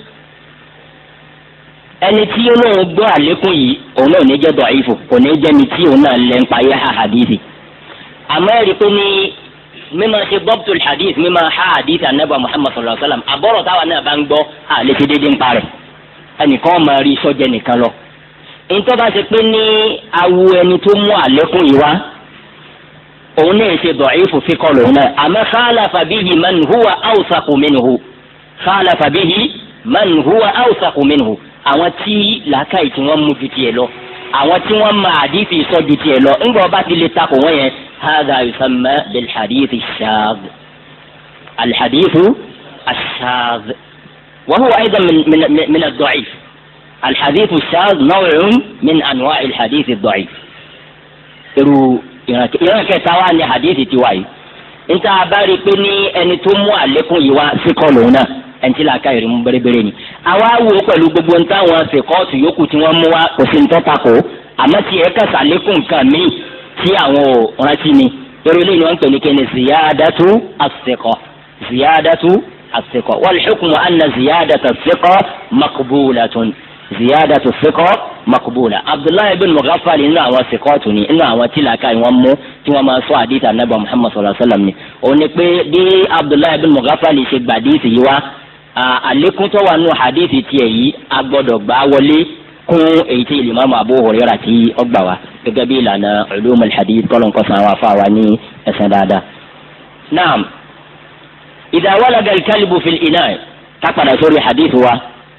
ẹni tí olóhùn gbọ́ àlékún yìí òun náà ní jẹ́ dọ̀ìfù kò ní jẹ́ ni tí òun náà lẹ́ ń pa yẹ́ ha hadithi. àmọ́ ẹ̀rí pé ní mímọ ṣe dọ́pútù hadith mímọ ha hadith anabi muhammad sallallahu alaihi wasallam àbọ̀rọ̀ táwa náà bá ń gbọ́ àlẹ́ ti dédé ń parẹ́ ẹnìkan máa rí sọ́jẹ́ nìkan lọ. ntọ́ bá ṣe pé ní awo ẹni tó mú àlékún yìí wá òun náà ṣe dọ̀ìfù fíkọ́ lòun náà àmọ́ khalafa bihi man huwa awsaqu minhu khalafa bihi man huwa awsaqu minhu àwọn tí làákàyè tí wọ́n mú ju tiẹ̀ lọ àwọn tí wọ́n máa àdìsí sọ ju tiẹ̀ lọ ńgbà ọba ti lè takò wọ́n yẹn hadha yusamma bil hadithi shadh al hadithu ash-shadh wa huwa aidan min min min ad-da'if al hadithu ash-shadh naw'un min anwa' al hadith ad-da'if. irú ìran kẹta wa ni hadithi ti wáyé níta abárí pé ní ẹni tó mú àlékún yìí wá sí kọ́ lòun náà ẹnití la ká ìrìn mú bẹ́rẹ́bẹ́rẹ́ ni. àwa wo pẹ̀lú gbogbo ntáwọn àfikọ́ọ̀tù yòókù tí wọ́n mú wa kò sí ntọ́ takò àmọ́ tí ẹ kẹsà lékún nǹkan míì tí àwọn ò rántí ni. eré ilé ni wọ́n ń pè ní kíni ziyadatu as-siqa ziyadatu as-siqa wal hukmu anna ziyadatu as-siqa maqbulatun ziyadatu as-siqa maqbula. abdullahi ibn mughaffal nínú àwọn àfikọ́ọ̀tù ni nínú àwọn tí la ká ìwọ̀n mú tí wọ́n máa sọ àdìtà nàbà muhammad sallallahu alayhi wa sallam ni. òun ni pé bí abdullahi ibn mughaffal ṣe gbàdìsì yìí wá àlékún tó wà nù hadithi tiẹ̀ yìí a gbọ́dọ̀ gbà wọlé kún èyí tí ìlímàmù Abu Hurairah tí ó gbà wá gẹ́gẹ́ bí ìlànà ulumul hadith kọ́lọ̀ nǹkan sàn wá fà wá ní ẹ̀sìn dáadáa. naam idha walaga al-kalbu fil ina' ká padà sórí hadith wa.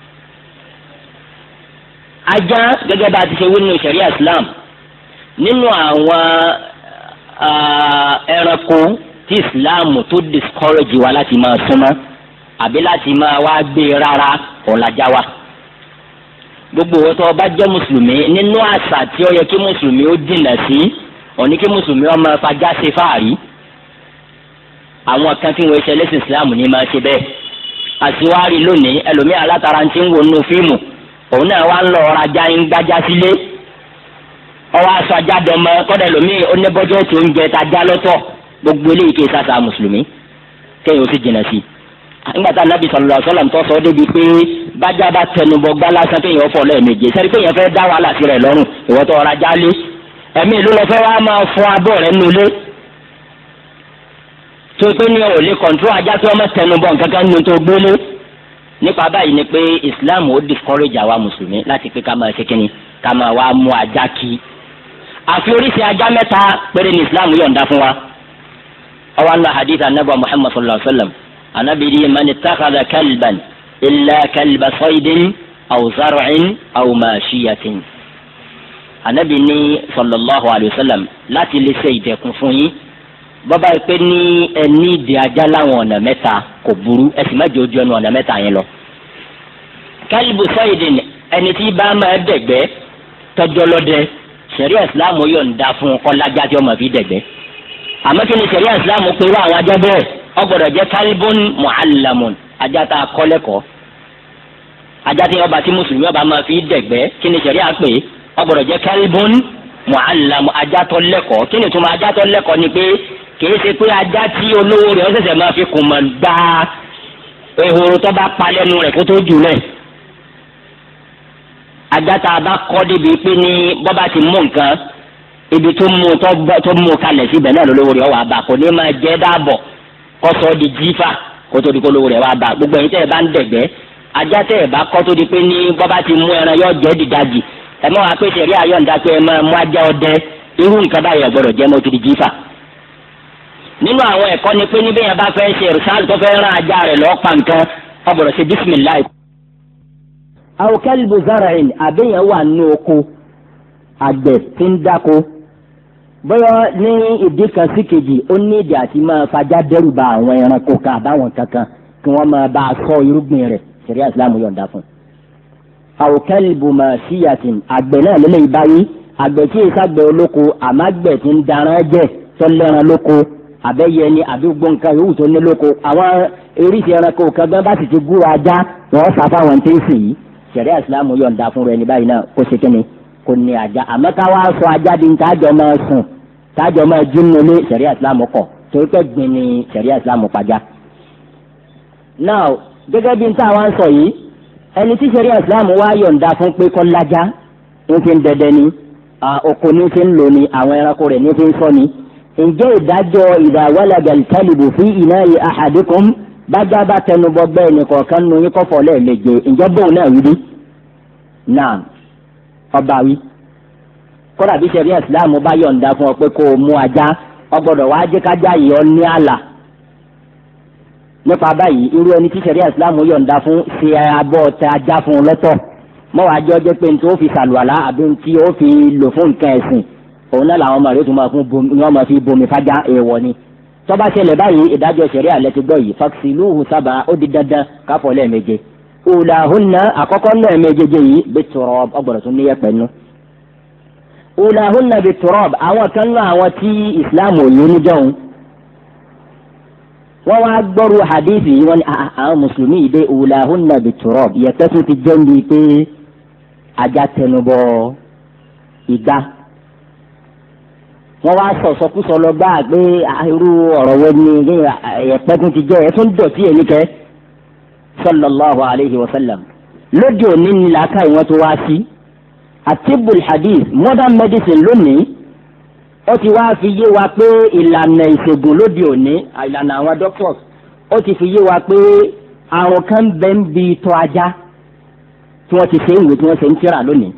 ajá gẹ́gẹ́ bá a ti ṣe wí nínú sharia islam nínú àwọn ẹranko tí islam tó discourage wa láti máa súnmọ́ àbí láti máa wá gbé rárá ọ̀làjà wa. gbogbo wọn tó bá jẹ́ mùsùlùmí nínú àṣà tí ó yẹ kí mùsùlùmí ó dìnnà sí òní kí mùsùlùmí ó máa fajá ṣe fáàrí. àwọn kan tí wọ́n ṣe lẹ́sìn islam ní máa ṣe bẹ́ẹ̀. àtiwárí lónìí ẹlòmíì alátara ti ń wo nínú fíìmù òun náà wá ń lọ ọ̀rajà ń gbájá sílé. ọwọ́ aṣọ ajá dọmọ kọ́dà ẹlòmíì ó ní bọ́jọ́ tó ń jẹ tajá lọ́tọ̀ gbogbo eléyìí kì í sàṣà mùsùlùmí kéèyàn ó sì jìnnà sí i nígbàtà nàbì sallallahu alaihi wasallam tó sọ débi pé bájá bá tẹnubọ gbá lásán kéèyàn fọ lẹ́ẹ̀mejì sẹ́ni kéèyàn fẹ́ dá wàhálà sí rẹ̀ lọ́rùn ìwọ́ tó ọ̀rá jálé ẹ̀mí ìlú lọ fẹ́ wá máa fún abọ́ rẹ̀ nulẹ̀ tó pé ní ò lè kọ̀ǹtró ajá tó ọmọ tẹnubọ nǹkan kan nínú tó gbélé nípa báyìí ni pé Islam ó discourage àwa mùsùlùmí láti pé ká máa ṣe kíni ká máa wá mú ajá kí àfi oríṣi ajá mẹ́ta péré ní Islam yọ̀ǹda fún wa ọwọ́ àná hadith anabi Muhammad sallallahu alaihi wasallam anabiri man ittakhadha kalban illa kalba saydin aw zar'in aw mashiyatin. anabi ní sallallahu alayhi wa sallam láti lè ṣe ìdẹ̀kùn fún yín bọ́bá yìí pé ní ẹni ìdí ajá láwọn ọ̀nà mẹ́ta kò burú ẹ̀sìn mẹ́jọ ojú ẹnu ọ̀nà mẹ́ta yẹn lọ. kalbu saydin ẹni tí bá máa dẹ̀gbẹ́ tọ́jọ́ lọ́dẹ ṣẹ̀ríà ìsìláàmù yọ̀ǹda fún kọ́lájà tí ó máa fi dẹ̀gbẹ́. àmọ́ kí ni ṣẹ̀ríà ìsìláàmù pé wá àwọn ajá bẹ́ẹ̀ ọgbọ́dọ̀ jẹ́ kalbun mu'allamun ajá tá a kọ́ lẹ́kọ̀ọ́ ajá tí ọba tí mùsùlùmí ọba máa fi dẹ̀gbẹ́ kí ni ṣẹ̀ríà pé ọgbọ́dọ̀ jẹ́ kalbun mu'allamun ajá tó lẹ́kọ̀ọ́ kí ni túmọ̀ ajá tó lẹ́kọ̀ọ́ ni pé kìí ṣe pé ajá tí olówó rẹ̀ ó ṣẹ̀ṣẹ̀ máa fi kùn mọ̀ gbá ehoro tó bá pa lẹ́nu rẹ̀ kó tó jù lẹ̀ ajá tá a bá kọ́ débi pé ní bọ́ba ti mú nǹkan ibi tó mú tó mú kalẹ̀ síbẹ̀ náà lólówó rẹ̀ wà bá kò ní máa jẹ́ dáàbọ̀ kọ́sọ́ di jífà kó tó di kó lówó rẹ̀ wá bá gbogbo ẹ̀yin tẹ́ ẹ̀ bá ń dẹ̀gbẹ́ ajá tẹ́ ẹ̀ bá kọ́ tó di pé ní bọ́ba ti mú ẹran yọ jẹ́ dìdajì ẹ̀ mọ́ wa pé sẹ̀rí ayọ̀ǹda pé ẹ máa mú ajá ọdẹ irú nǹkan báyìí ẹ̀ gbọ́dọ̀ jẹ́ mọ́ tó di jífà. nínú àwọn ẹ̀kọ́ ni pé níbẹ̀ yẹn bá fẹ́ ṣe ìrìsáàlù tó fẹ́ rán ajá rẹ̀ lọ́ọ́ pa nǹkan ó gbọ́dọ̀ ṣe bísímìláì. aw kalbu zar'in àbẹ̀yẹn wà nínú oko àgbẹ̀ tí ń dáko bóyá ní ìdí kan sí kejì ó ní ìdí àti máa fajá dẹ́rù ba àwọn ẹranko kan àbáwọn kankan kí wọ́n máa bá a sọ irúgbìn rẹ̀ ṣẹ̀ríà ìsìlámù yọ̀ǹda fún. aw kalbu mashiyatin àgbẹ̀ náà lélẹ̀ ìbáyé àgbẹ̀ tí èsì àgbẹ̀ olóko àmọ́ àgbẹ̀ tí ń daran jẹ́ tọ́lẹ́ran lóko àbẹ́yẹ ni àbí gbọ̀ǹkan yòówù tó ní lóko àwọn eréṣẹ́ ẹranko kan gbọ́n bá sì ti gúra ajá wọ́n sá fáwọn tí ń sì yìí ṣẹ̀ríà ìsìlámù yọ̀ǹda fún rẹ̀ ní báyìí náà kó ṣe kíni kò ní ajá àmọ́ ká wá sọ ajá di ntájọ́ máa sùn tájọ́ máa júnú lé ṣẹ̀ríà ìsìlámù kọ̀ torí pé gbin ni ṣẹ̀ríà ìsìlámù pàjá. now gẹ́gẹ́ bí nta wá ń sọ yìí ẹni tí ṣẹ̀ríà ìsìlámù wá yọ̀ǹda fún pé kọ́ lájá ń fi ń dẹdẹ ni oko ní fi ń lò ní àwọn ẹranko rẹ̀ ní fi ń sọ ni ǹjẹ́ ìdájọ́ idha walaga al-kalbu fi ina'i ahadikum bájá bá tẹnubọ bẹ́ẹ̀ ni kọ̀ọ̀kan nu yín kọ́fọ̀ lẹ́ẹ̀méje ǹjẹ́ bóun náà wí bí? náà ọba wí kódà bí ṣẹ̀ríà ìsìlámù bá yọ̀ǹda fún ọ pé kó o mú ajá ọ gbọ́dọ̀ wá jẹ́ kájá yìí ọ ní àlà nípa báyìí irú ẹni tí ṣẹ̀ríà ìsìlámù yọ̀ǹda fún ṣe abọ́ tẹ ajá fún un lọ́tọ̀ mọ́ wàá jẹ́ ọjọ́ pé ní tó fi ṣàlùwàlá àbí tí ó fi lò fún nǹkan ẹ̀sìn òun náà làwọn ọmọ rẹ̀ tó máa fún wọn máa fi bomi fájá èèwọ̀ ni tó bá ṣẹlẹ̀ báyìí ìdájọ́ ṣẹ̀ríà lẹ ti gbọ́ yìí faksiluhu sábà ó di dandan káfọ́ lẹ́ẹ̀méje ulahunna àkọ́kọ́ náà méjèèjì yìí biturab ọgbọ̀dọ̀ tún níyẹ̀pẹ̀ nù ulahunna biturab àwọn kan náà àwọn tí ìsìláàmù yìí ní jọ̀hún wọ́n wá gbọ́rú hadithi yìí wọ́n ní àwọn mùsùlùmí yìí dé ulahunna biturab yẹ̀pẹ̀ tún ti jẹ́ ní pé ajá tẹnubọ ìgbà wọ́n wá sọ sọkúsọ lọ gbá pé irú ọ̀rọ̀ wo ni ẹ̀pẹ́ tún ti jẹ́ ẹ̀ tún dọ̀tí ẹ̀ níkẹ́ sallallahu alayhi wa sallam lóde òní ni làákà ìwọ̀n tó wá sí atibul hadith modern medicine lónìí ó ti wá fi yé wa pé ìlànà ìṣègùn lóde òní ìlànà àwọn doctors ó ti fi yé wa pé àrùn kan bẹ́ẹ̀ ń bi tọ́ ajá tí wọ́n ti ṣe ìwé tí wọ́n ṣe ń tíra lónìí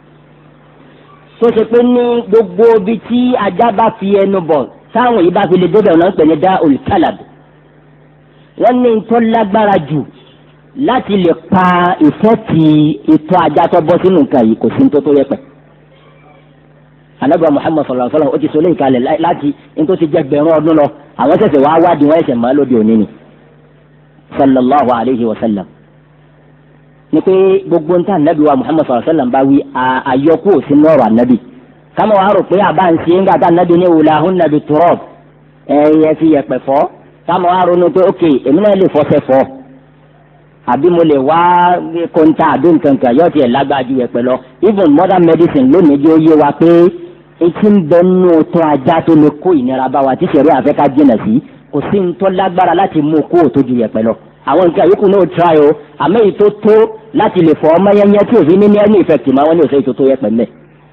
tó ṣe pé ní gbogbo ibi tí ajá bá fi ẹnu bọ̀ táwọn yìí bá fi lè débẹ̀ ọ̀nà ń pè ní dá olùkálàb wọ́n ní tó lágbára jù láti lè pa ìfẹ́ ti ìtọ́ ajá tó bọ́ sínú nǹkan yìí kò sí ní tó tó yẹpẹ̀. anábìá Muhammad sallallahu alaihi wasallam ó ti sọ léyìí kalẹ̀ láti ní tó ti jẹ́ gbẹ̀rún ọdún lọ àwọn ṣẹ̀ṣẹ̀ wá wádìí wọ́n ẹ̀ṣẹ̀ máa lóde òní ni sallallahu alaihi wasallam ni pé gbogbo nta anabi wa Muhammad sallallahu alaihi wasallam bá wí àyọkú sínú ọ̀rọ̀ anabi kama wàá rò pé àbá ń ṣe ń gbà tá anabi ní ulahunna biturab ẹ̀yẹ fi yẹ̀pẹ̀ fọ́ kama wàá ronú pé ok èmi náà lè fọṣẹ fọ́ àbí mo lè wá kóńtà àbí nǹkankan yóò tiẹ̀ lágbájú yẹ̀pẹ̀ lọ even modern medicine lónìí jẹ́ ó yé wa pé etí ń bẹ nínú tó ajá tó lè kó ìnira bá wa tí sẹ̀rí àfẹ́ká jìnà sí kò sí ń tọ́ lágbára láti mú kó o tó ju yẹ̀pẹ̀ lọ àwọn nǹkan yòókù náà try o àmọ́ èyí tó tó láti lè fọ ọmọ yẹn yẹn tí òfin ní ní ẹni ìfẹ̀kì máa wọ́n ní òfin tó tó yẹ pẹ̀lẹ́.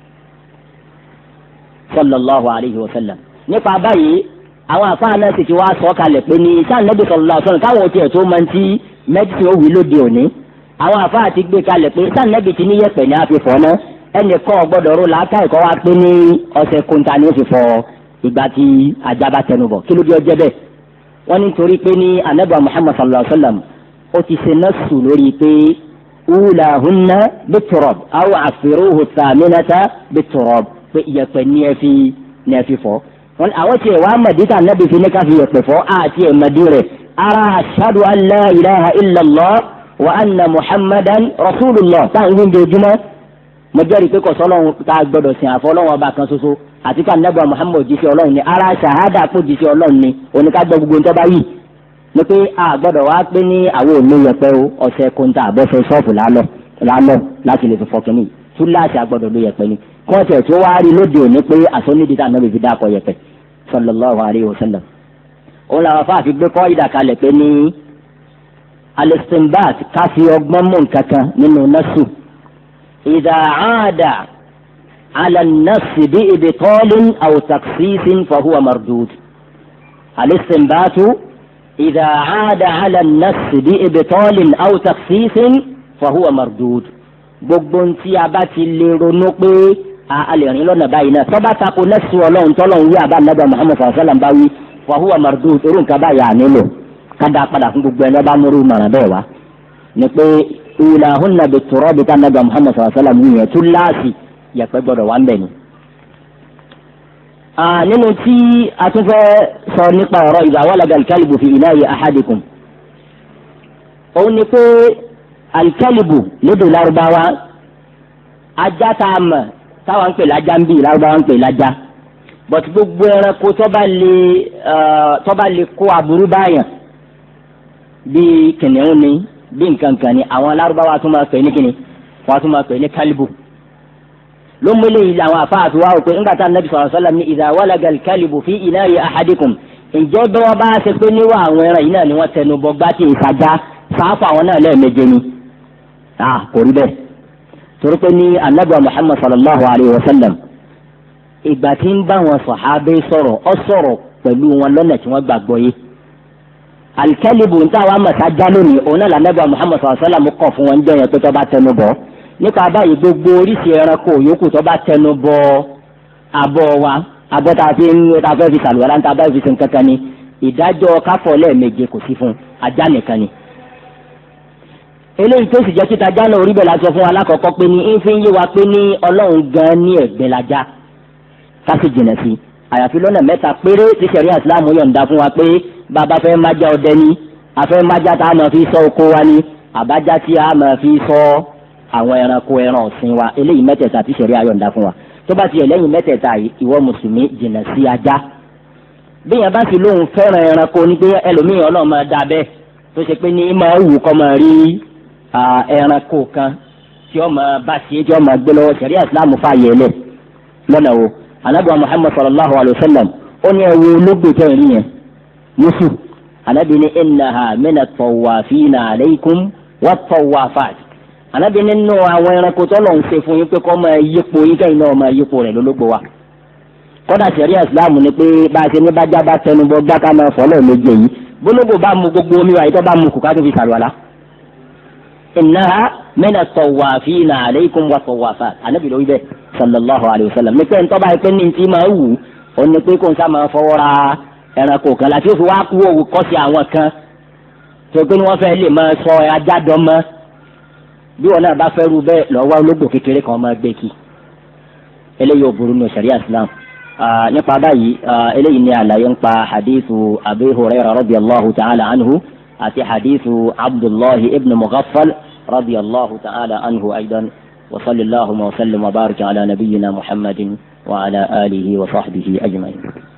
sallallahu alayhi wa sallam nípa báyìí àwọn àfáà náà sì ti wá sọ kalẹ̀ pé ní sáà nẹ́bí sallallahu alayhi wa sallam káwọn tiẹ̀ tó máa ń ti mẹ́tìsì ó wí lóde òní àwọn àfáà ti gbé kalẹ̀ pé sáà nẹ́bí ti ní yẹ̀pẹ̀ ní àfihàn náà ẹnì kan ọgbọ́dọ̀ ro làákà ẹ̀kọ́ wa pé ní ọ̀sẹ̀ kúńtà ní òfin fọ ìgbà tí ajá bá tẹnubọ̀ kí ló dé ọjẹ́ bẹ́ẹ̀ wọ́n ní torí pé ní anabi Muhammad sallallahu alayhi wa sallam ó ti ṣe nọ́ọ̀sù lórí pé ulahunna biturab aw afiruhu thaminata biturab pé ìyẹ̀pẹ̀ ní ẹ fi ní ẹ fi fọ́ wọn àwọn tiẹ̀ wá mọ̀díkà anabi fi ní ká fi yẹ̀pẹ̀ fọ́ àti ẹ̀ mọ̀dí rẹ̀ ara ashhadu an la ilaha illallah wa anna muhammadan rasulullah táà ń gbé ojúmọ́ mo jẹ́rìí pé kò sọ́lọ́run tá a gbọ́dọ̀ sìn àfọ́ ọlọ́run ọba kan ṣoṣo àti ká nẹ́bà Muhammad jíṣẹ́ ọlọ́run ni ara ṣàhádà kó jíṣẹ́ ọlọ́run ni oníkágbọ́ gbogbo nítorí bá yìí ni pé a gbọ́dọ̀ wá pé ní àwọn òní yẹpẹ́ o ọ̀sẹ̀ kóńtà àbọ̀fẹ́ ṣọ́ọ̀fù lálọ́ lálọ́ láti lè fi fọ́ kínní túláàsì àgbọ̀dọ̀ ló yẹpẹ́ ni kọ́ńtẹ̀ tó wá rí lóde òní pé àsọnídìí tá nàbì fi dákọ̀ yẹpẹ́ sallallahu alayhi wa sallam. òun làwọn fáà fi gbé kọ́ ìdàkalẹ̀ pé ní alistinbat káfí ọgbọ́n mú nǹkan kan nínú nasu idha aada على النص بإبطال أو تخصيص فهو مردود. الاستنباط إذا عاد على النص بإبطال أو تخصيص فهو مردود. gbogbo ntí a bá ti lè ronú pé a lè rìn lọ́nà báyìí náà tọ́ba tako nẹ́sùn ọlọ́run tọ́lọ́run wí àbá nàbà Muhammad sallallahu alaihi wasallam bá wí wa huwa mardud irú nǹkan báyà nílò kádà padà fún gbogbo ẹni ọba múrú mọ̀ràn bẹ́ẹ̀ wá ni pé ulahunna bit-turabi ká nàgbà Muhammad sallallahu alaihi wasallam yẹn tún láàsì yẹpẹ́ gbọ́dọ̀ wá ń bẹ̀ ni. nínú tí a tún fẹ́ sọ nípa ọ̀rọ̀ idha walaga al-kalbu fi ina'i ahadikum òun ni pé al-kalbu lédè lárúbáwá ajá tá a mọ̀ táwọn ń pè lájá ń bì lárúbáwá ń pè lájá bọ̀t gbogbo ẹranko tó bá lè tó bá lè kó aburú báyàn bíi kìnìún ni bíi nǹkankan ni àwọn lárúbáwá tún máa pè ní kíni wọ́n tún máa pè ní kálíbù ló mú eléyìí làwọn afáàtú wa pé ńgbà tá nàbì sallallahu alaihi wasallam ní idha walaga al-kalbu fi ina'i ahadikum ǹjẹ́ bí wọ́n bá ṣe pé níwọ̀ àwọn ẹran yìí náà ni wọ́n tẹnu bọ gbá tí ìsàjá sáfà àwọn náà lẹ́ẹ̀méje ni kò rí bẹ́ẹ̀ torí pé ní anabi Muhammad sallallahu alaihi wasallam ìgbà tí ń bá wọn sọ̀hábẹ́ sọ̀rọ̀ ọ sọ̀rọ̀ pẹ̀lú wọn lọ́nà tí wọ́n gbàgbọ́ yé alikẹ́lìbù ń táwa mọ̀sájá lónìí òun náà lànàbà Muhammad sallallahu alaihi wasallam kọ̀ fún wọn jẹ́ yẹn pé tó bá tẹnu bọ̀ nípa báyìí gbogbo oríṣi ẹranko yòókù tó bá tẹnu bọ̀ abọ́ wa abọ́ tá a fi ń ta fẹ́ fi sàlùwàlá ń ta bá fi sin kankan ni ìdájọ́ káfọ́ lẹ́ẹ̀méje kò sí fún ajá nìkan ni. eléyìí tó sì jẹ́ títa ajá náà orí bẹ̀ la sọ fún alákọ̀ọ́kọ́ pé ní ń fi ń yé wa pé ní ọlọ́run gan ní ẹ̀gbẹ́ lajá káfí jìnà sí àyàfi lọ́nà mẹ́ta péré tí sẹ̀ríà Ìsìlámù yọ̀ǹda fún wa pé bàbá fẹ́ májá ọdẹ ni afẹ́ májá tá a máa fi sọ oko wa ni àbájá tí a máa fi sọ àwọn ẹranko ẹran ọ̀sìn wa eléyìí mẹ́tẹ̀ẹ̀ta tí sẹ̀ríà yọ̀ǹda fún wa tó bá ti yẹ lẹ́yìn mẹ́tẹ̀ẹ̀ta yìí ìwọ mùsùlùmí jìnà sí ajá bí yẹn bá sì lóun fẹ́ràn ẹranko ní pé ẹlòmíràn náà máa da bẹ́ẹ̀ tó ṣe pé ní máa wù kọ́ máa rí ẹranko kan tí ó máa bá ṣe tí ó máa gbé lọ́wọ́ sẹ̀ríà Ìsìlámù fààyè lẹ̀ lọ́nà wo anabi Muhammad sallallahu alayhi wa sallam ó ní ẹwọ olóògbé kẹrin yẹn musu anabi ní innaha min at-tawafina alaykum wat-tawafat anabi nínú àwọn ẹranko tó lọ ń ṣe fún yín pé kọ́ máa yípo yín kẹ́yìn náà máa yípo rẹ̀ lólógbò wa kódà sẹ̀ríà Ìsìlámù ni pé bá a ṣe ní bájá bá tẹnubọ gbá ká máa fọ́lọ́ méje yìí bólógbò bá mu gbogbo omi wa yìí tó bá mu kù ká tó fi sàlùwàlá innaha min at-tawafina alaykum wat-tawafat anabi ló wí bẹ́ẹ̀ sallallahu alayhi wa sallam ní pé ntọ́ báyìí pé ní ti máa wù ó ní pé kó n sá máa fọwọ́ ra ẹranko kan láti ó fi wá kú òwò kọ́ sí àwọn kan tó pé ní wọ́n fẹ́ lè máa sọ ajá dánmọ́ bí wọn náà bá fẹ́ rú bẹ́ẹ̀ lọ́wọ́ ológbò kékeré kan máa gbé kí eléyìí ò burú ní sẹ̀ríà Islam nípa báyìí eléyìí ní àlàyé ń pa hadithu Abi Hurairah radiyallahu ta'ala anhu àti hadithu Abdullahi ibn Mughaffal radiyallahu ta'ala anhu aidan. وصلى اللهم وسلم وبارك على نبينا محمد وعلى آله وصحبه أجمعين.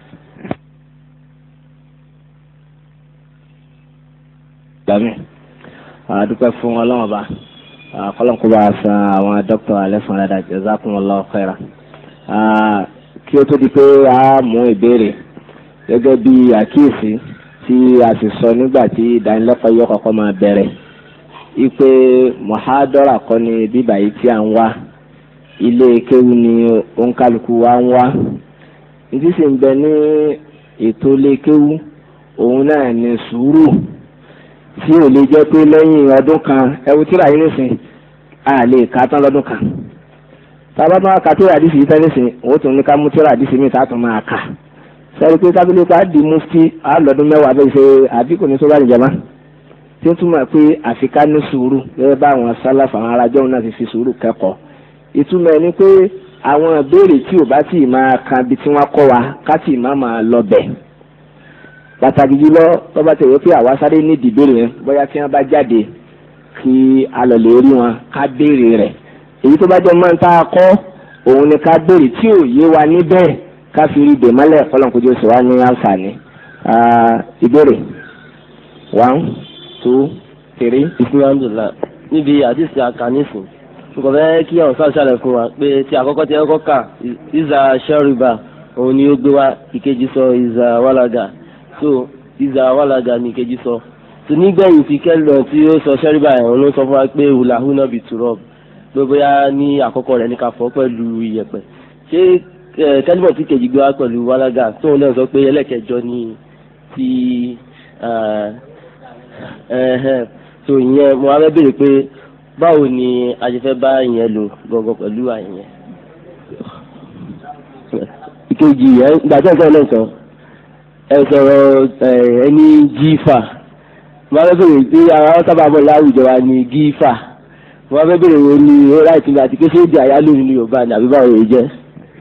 adúpẹ́ fún ọlọ́run ọba kọ́lọ́n kó bá a san àwọn dókítà alẹ́sàn dáadáa jazakumullahu khairan. kí ó tó di pé a mú ìbéèrè gẹ́gẹ́ bí àkíyèsí tí a sì sọ nígbà tí ìdánilẹ́kọ̀ọ́ yóò kọ́kọ́ máa bẹ̀rẹ̀ ipe mọ̀hádọ́rà kọ́ ni bíbà yìí tí a ń wá ilé kéwú ni òǹkálukú wa ń wá ìdí sì ń bẹ ní ètò ilé kéwú òun náà ní sùúrù tí ò lè jẹ́ pé lẹ́yìn ọdún kan ẹwù tíra yìí nìsín a lè kà tán lọ́dún kan tábà máa ka tíra àdìsí yìí tán nìsín òun tún ní ká mú tíra àdìsí mi tààtún máa kà sẹ́ni pé tábìlì pa di mufti àlọ́dún mẹ́wàá bẹ́ẹ̀ ṣe àbí kò ní tó bá lè jẹ́ máa tí ó túmọ̀ pé àfikà ní sùúrù gẹ́gẹ́ bá àwọn sálàfà àwọn arájọ́ náà ti fi sùúrù kẹ́kọ̀ọ́ ìtumọ̀ ẹ̀ ni pé àwọn ìbéèrè tí ò bá tì máa kan bí tí wọ́n kọ́ wa ká tì má máa lọ bẹ̀ pàtàkì jùlọ tó bá tẹ̀wé pé àwa sáré ní ìdìbèrè yẹn bóyá tí wọ́n bá jáde kí a lọ lè rí wọn ká béèrè rẹ̀ èyí tó bá jẹ́ máa ń tá a kọ́ òun ni ká béèrè tí ò yé wa níbẹ̀ ká fi rí dèmọ́lẹ̀ kọ́lọ́nkójú sọ wá ní àǹfààní ìbéèrè one two three. Alhamdulillah níbi àdìsí àkànnísìn nǹkan fẹ́ kí àwọn sáà ṣàlẹ̀ fún wa pé tí àkọ́kọ́ tí ẹ̀kọ́ kà ìzà ṣẹ́rìbà òun ni ó gbé wá ìkejì sọ ìzà wàlàgà so ìzà wàlàgà ni ìkejì sọ tó nígbẹ̀yìn fi kẹ́lọ̀ tí ó sọ ṣẹ́rìbà ẹ̀ òun ló sọ fún wa pé wùlàhùnà bì tùrọ̀ pé bóyá ní àkọ́kọ́ rẹ̀ ní ká fọ́ pẹ̀lú ìyẹ̀pẹ̀ ṣé kẹ́lìmọ̀ tí kejì gbé wá pẹ̀lú wàlàgà tóun náà sọ pé ẹlẹ́kẹjọ ni ti ẹ̀hẹ́n so ìyẹn mo wá fẹ́ béèrè pé báwo ni a ṣe fẹ́ bá ìyẹn lò gangan pẹ̀lú àyẹn. ìkejì yẹn gbàjọ́ ìjọ náà sọ ẹ sọ̀rọ̀ ẹni jífà mo fẹ́ bèrè pé àwọn sábà bọ̀ láwùjọ wa ní gífà mo fẹ́ bèrè wo ni ó láì tìǹbà àti pé ṣé èdè àyálò ní Yorùbá ni àbí báwo yìí jẹ́.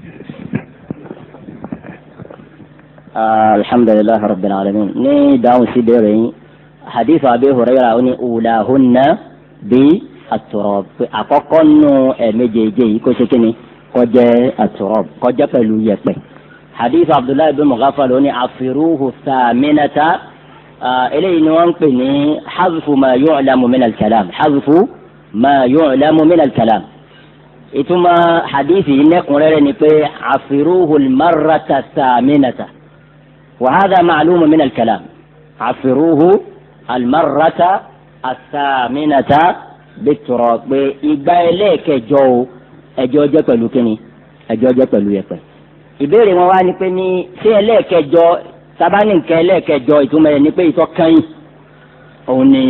alhamdulilayi rabbil alamin ní ìdáhùn sí ìbéèrè yín hadith Abi Hurairah ó ní ulahunna bí at-turab pé àkọ́kọ́ nù ẹ̀ẹ̀méjèèjì yìí kó ṣe kí ni kó jẹ́ at-turab kó jẹ́ pẹ̀lú yẹ̀pẹ̀. hadith Abdullahi bin Mughaffal ó ní afiruhu thaminata eléyìí ni wọ́n ń pè ní hazfu ma yu'lamu min al-kalam hazfu ma yu'lamu min al-kalam. ìtumọ̀ hadith yìí nẹ́kùnrẹ́rẹ́ ni pé afiruhu al-marrata thaminata wa hadha ma'lumun min al-kalam afiruhu al-marrata thaminata bit-turab pé ìgbà ẹlẹ́ẹ̀kẹjọ o ẹjọ́ jẹ́ pẹ̀lú kíni ẹjọ́ jẹ́ pẹ̀lú yẹ̀pẹ̀. ìbéèrè wọn wá ní pé ní ṣé ẹlẹ́ẹ̀kẹjọ sábàánì nǹkan ẹlẹ́ẹ̀kẹjọ ìtumọ̀ ẹ̀ ní pé ìtọ́ kẹ́yìn òun ni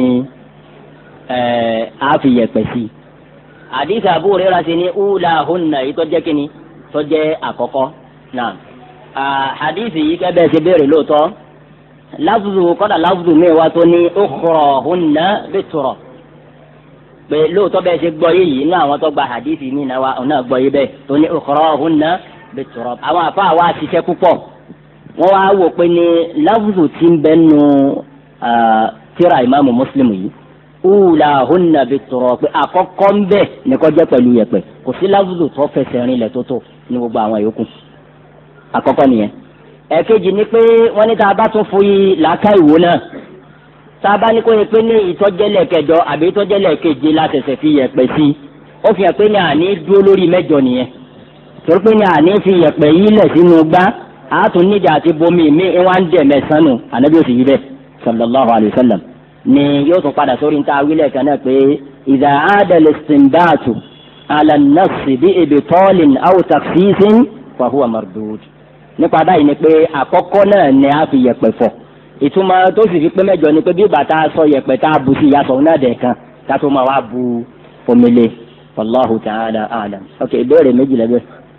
a fi yẹ̀pẹ̀ sí i. àdìsí Abu Hurairah sí ní ulahunna yìí tó jẹ́ kíni tó jẹ́ àkọ́kọ́ náà. àdìsí yìí kẹ́ bẹ́ẹ̀ ṣe béèrè lóòótọ́ láfùzù kọ́dà láfùzù mi wá tó ní ukhrahunna bit-turab pé lóòótọ́ bẹ́ẹ̀ ṣe gbọ́ yìí inú àwọn tó gba àdìsí mi náà wá ọ̀nà gbọ́ yìí bẹ́ẹ̀ tó ní ukhrahunna bit-turab. àwọn àfa wa ṣiṣẹ́ púpọ̀ wọ́n wá wò pé ní láfùzù tí ń bẹ nù tíra ìmáàmù Muslim yìí ulahunna bit-turab pé àkọ́kọ́ ń bẹ nìkan jẹ́ pẹ̀lú yẹ̀pẹ̀ kò sí láfùzù tó fẹsẹ̀ rinlẹ̀ tó tó ní gbogbo àwọn yòókù àkọ́kọ́ nìyẹn. ẹ̀kejì ni pé wọ́n ní tá a bá tún fún yìí làákà ìwò náà tá a bá ní kó yẹ pé ní ìtọ́jẹ́lẹ̀ kẹjọ àbí ìtọ́jẹ́lẹ̀ keje látẹ̀sẹ̀ fi yẹ̀pẹ̀ sí ó fi hàn pé ní àní dúró lórí mẹ́jọ nìyẹn torí pé ní àní fi yẹ̀pẹ̀ yìí lẹ̀ sínú gbá àtún níjà àti bomi mi ń wá ń dẹ̀ mẹ́sánù ànábì òsì yìí bẹ́ẹ̀ sallallahu alayhi wa sallam ni yóò tún padà sórí níta wílẹ̀ kan náà pé idha aada al-istinbatu ala an-nass bi ibtalin aw takhsisin fa huwa mardud. nípa báyìí ni pé àkọ́kọ́ náà ni a fi yẹ̀pẹ̀ fọ̀ ìtumọ̀ tó sì fi pé mẹ́jọ ni pé bí bàtà sọ yẹ̀pẹ̀ tá a bu sí ìyàtọ̀ náà dẹ̀ kan ká tó máa wá bu omele wallahu ta'ala a'lam. ok ìbéèrè méjì lẹ́gbẹ̀ẹ́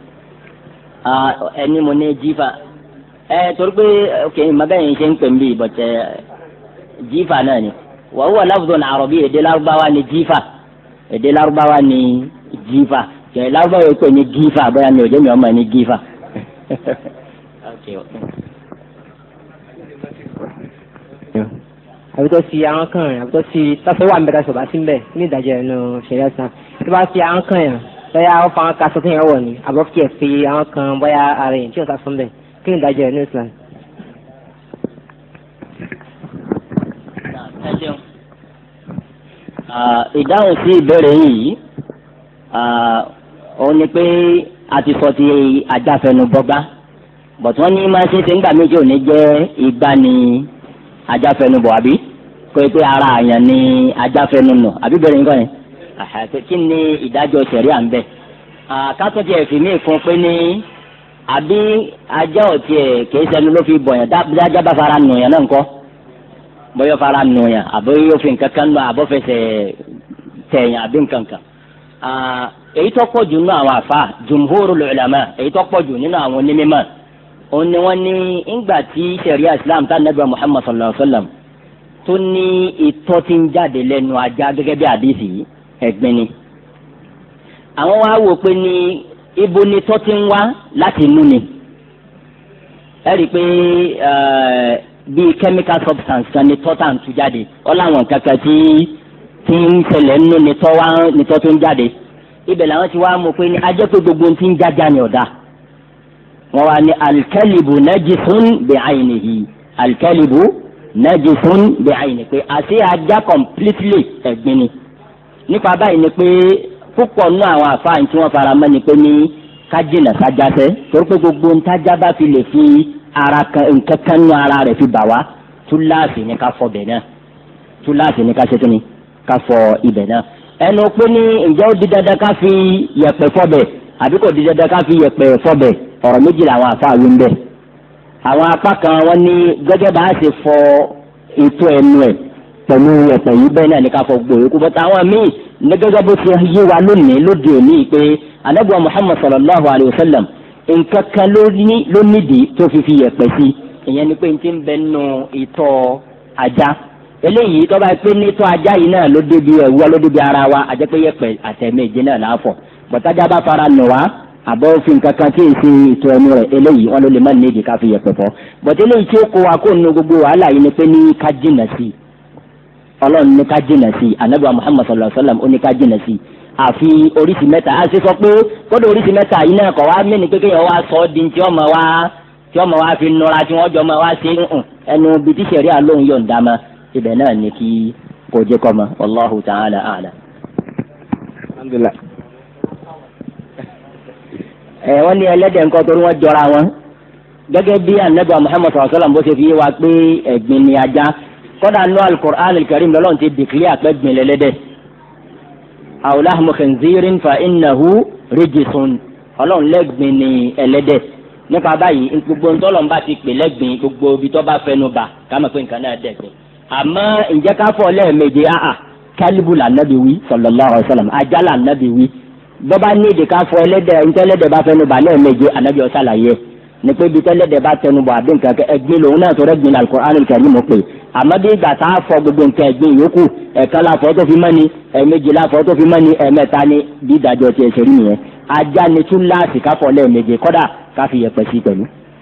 ẹni mo ní jífà ẹ torí pé ok mabẹ́yìn ṣe ń pè mí bọ̀tẹ́ jífà náà ni wa huwa lafzun arabi èdè lárúbáwá ni jífà èdè lárúbáwá ni jífà kẹ lárúbáwá yóò pè ní jífà bóyá mi ò jẹ́ mi ọmọ ní jífà. àbí tó fi àwọn kan yàn àbí tó fi tọ́sọ̀ wà mẹ́ta ṣọ̀bá sí mbẹ́ ní ìdájọ́ ẹ̀nu ṣẹlẹ̀ sàn tó bá fi àwọn kan yàn bóyá ó fa àwọn kaṣọ tó yàn wọ̀ ni àbọ̀ fi ẹ̀ fi àwọn kan bóyá ara yẹn tí yóò sá fún bẹ́ẹ̀ kí ní ìdájọ́ ẹ̀nu Islam. ìdáhùn sí ìbéèrè yìí ó ní pé a ti sọ ti ajáfẹnubọgbá bọ̀tí wọ́n ní máa ṣe ṣe ńgbà méjì òní jẹ́ ìgbà ní ajáfẹnubọ̀ àbí kó o pé ara àyàn ní ajáfẹnunù àbí bẹ̀rẹ̀ nǹkan yẹn àhàtẹ kí ni ìdájọ́ ṣẹ̀ríà ń bẹ. kátó tiẹ̀ fi mí fún pé ní àbí ajá ọ̀tí ẹ̀ kìí sẹ́nu ló fi bọ̀ yẹn dájá bá fara nù yẹn náà ńkọ́ bóyá fara nù yẹn àbí yóò fi nǹkan kan nù àbọ̀fẹsẹ̀ tẹ̀yìn àbí nǹkan kan. èyí tó pọ̀ jù nínú àwọn àfa jumhurul ulama èyí tó pọ̀ jù nínú àwọn onímọ̀ òun ni wọ́n ní ńgbà tí sẹ̀ríà islam tá nàbẹ̀ muhammad sallallahu alayhi wa sallam tó ní ìtọ́ tí ń jáde lẹ́nu ajá gẹ́gẹ́ bí àdìsí ẹ̀gbin ni. àwọn wá wò pé ní ibo ni tọ́ ti ń wá láti inú ni. ẹ rí i pé bíi chemical substance kan ni tọ́ tà ń tú jáde ọ láwọn kankan tí tí ń ṣẹlẹ̀ nínú ni tọ́ wá ni tọ́ tó ń jáde. ibẹ̀ làwọn ti wá mọ̀ pé ní ajẹ́ pé gbogbo ti ń jájá ni ọ̀dà. wọ́n wá ní alikẹ́lìbù najisun bi aynihi alikẹ́lìbù najisun bi aynihi pé àti ajá completely ẹ̀gbin ni. nípa báyìí ni pé púpọ̀ nínú àwọn àfáàní tí wọ́n fara mọ́ ni pé ní kájìnà sájásẹ́ torí pé gbogbo ntájá bá fi lè fi ara nǹkan kan nínú ara rẹ̀ fi bà wá túláàsì ní ká fọ bẹ̀ náà túláàsì ní ká ṣe kí ni ká fọ ibẹ̀ náà. ẹnu pé ní ǹjẹ́ ó di dandan ká fi yẹ̀pẹ̀ fọ bẹ̀ àbí kò di dandan ká fi yẹ̀pẹ̀ fọ bẹ̀ ọ̀rọ̀ méjì làwọn àfáàní ń bẹ̀. àwọn apá kan wọ́n ní gẹ́gẹ́ bá a ṣe fọ ètò ẹnu ẹ̀ pẹ̀lú ẹ̀pẹ̀ yìí bẹ́ẹ̀ náà ní ká fọ gbòòrò kú bọ́tà àwọn míì ní gẹ́gẹ́ bó ti yé wa lónìí lóde òní pé anábìwá muhammad sallallahu alayhi wa sallam nǹkan kan ló nídìí tó fi fi ẹ̀pẹ̀ sí ìyẹn ni pé n ti ń bẹ nínú ìtọ̀ ajá eléyìí tó bá pé nítọ̀ ajá yìí náà ló débi ẹ̀wọ́ ló débi ara wa àjẹpẹ́ yẹpẹ̀ àtẹ̀mẹ́jẹ náà láàfọ̀ bọ̀tájà bá fara nù wá àbọ̀ òfin kankan tí èsì ìtọ̀ ẹnu rẹ̀ eléyìí wọn ló lè má ní èdè ká fi yẹpẹ̀ fọ́ bọ̀tẹ́ eléyìí tí ó kó wa kó nínú gbogbo wàhálà yìí ni pé ní ká jìnà sí ọlọ́run ní ká jìnà sí anabi muhammad sallallahu alayhi wa sallam ó ní ká jìnà sí àfi oríṣi mẹ́ta a ṣe sọ pé kódà oríṣi mẹ́ta yìí náà kọ̀ wá mẹ́ni pé kéèyàn wá sọ ọ́ di tí ọmọ wa tí ọmọ wa fi nura tí wọ́n jọ ọmọ wa ṣe ń hùn ẹnu bí tí sẹ̀rí àlóhùn yọ̀ǹda ma ibẹ̀ náà ní kí kò jẹ́ kọ́ ma wallahu ta'ala a'lam. alhamdulillah. ẹ wọ́n ní ẹlẹ́dẹ̀ nǹkan torí wọ́n jọra wọn gẹ́gẹ́ bí anabi muhammad sallallahu alayhi wa sallam bó ṣe fi wá pé ẹ̀gbin ni ajá kódà nù al-Qur'an al-Karim lọ́lọ́run ti dìkìlì àpẹ́gbin lẹ́lẹ́dẹ̀ aw lahmu khinzirin fa innahu rijsun ọlọ́run lẹ́gbin ni ẹlẹ́dẹ̀ nípa báyìí gbogbo ntọ́lọ́n bá ti pè lẹ́gbin gbogbo ibi tó bá fẹnu bà ká mọ̀ pé nǹkan náà dẹ̀gbin àmọ́ ǹjẹ́ ká fọ́ lẹ́ẹ̀mejì áhà kálíbù là nàbì wí sallallahu alaihi wasallam ajá là nàbì wí bọ́bá ní èdè ká fọ́ ẹlẹ́dẹ̀ ntẹ́ ẹlẹ́dẹ̀ bá fẹnu bà lẹ́ẹ̀mejì ànábì ó ṣàlàyé ní pé ibi tẹ́lẹ́dẹ̀ bá tẹnu bọ̀ àbí nǹkan ẹgbin lòun náà tó rẹ́gbin ní Al-Qur'an al-Karim mọ̀ pé àmọ́ bí ìgbà tá a fọ gbogbo nǹkan ẹgbin yòókù ẹ̀kan láfọ́ tó fi mọ́ni ẹ̀ẹ̀mejì láfọ́ tó fi mọ́ni ẹ̀ẹ̀mẹ́ta ní bí ìdájọ́ tiẹ̀ ṣe rí nìyẹn ajá ni tún láàsì káfọ́ lẹ́ẹ̀mejì kọ́dà káfí yẹpẹ̀ sí pẹ̀lú.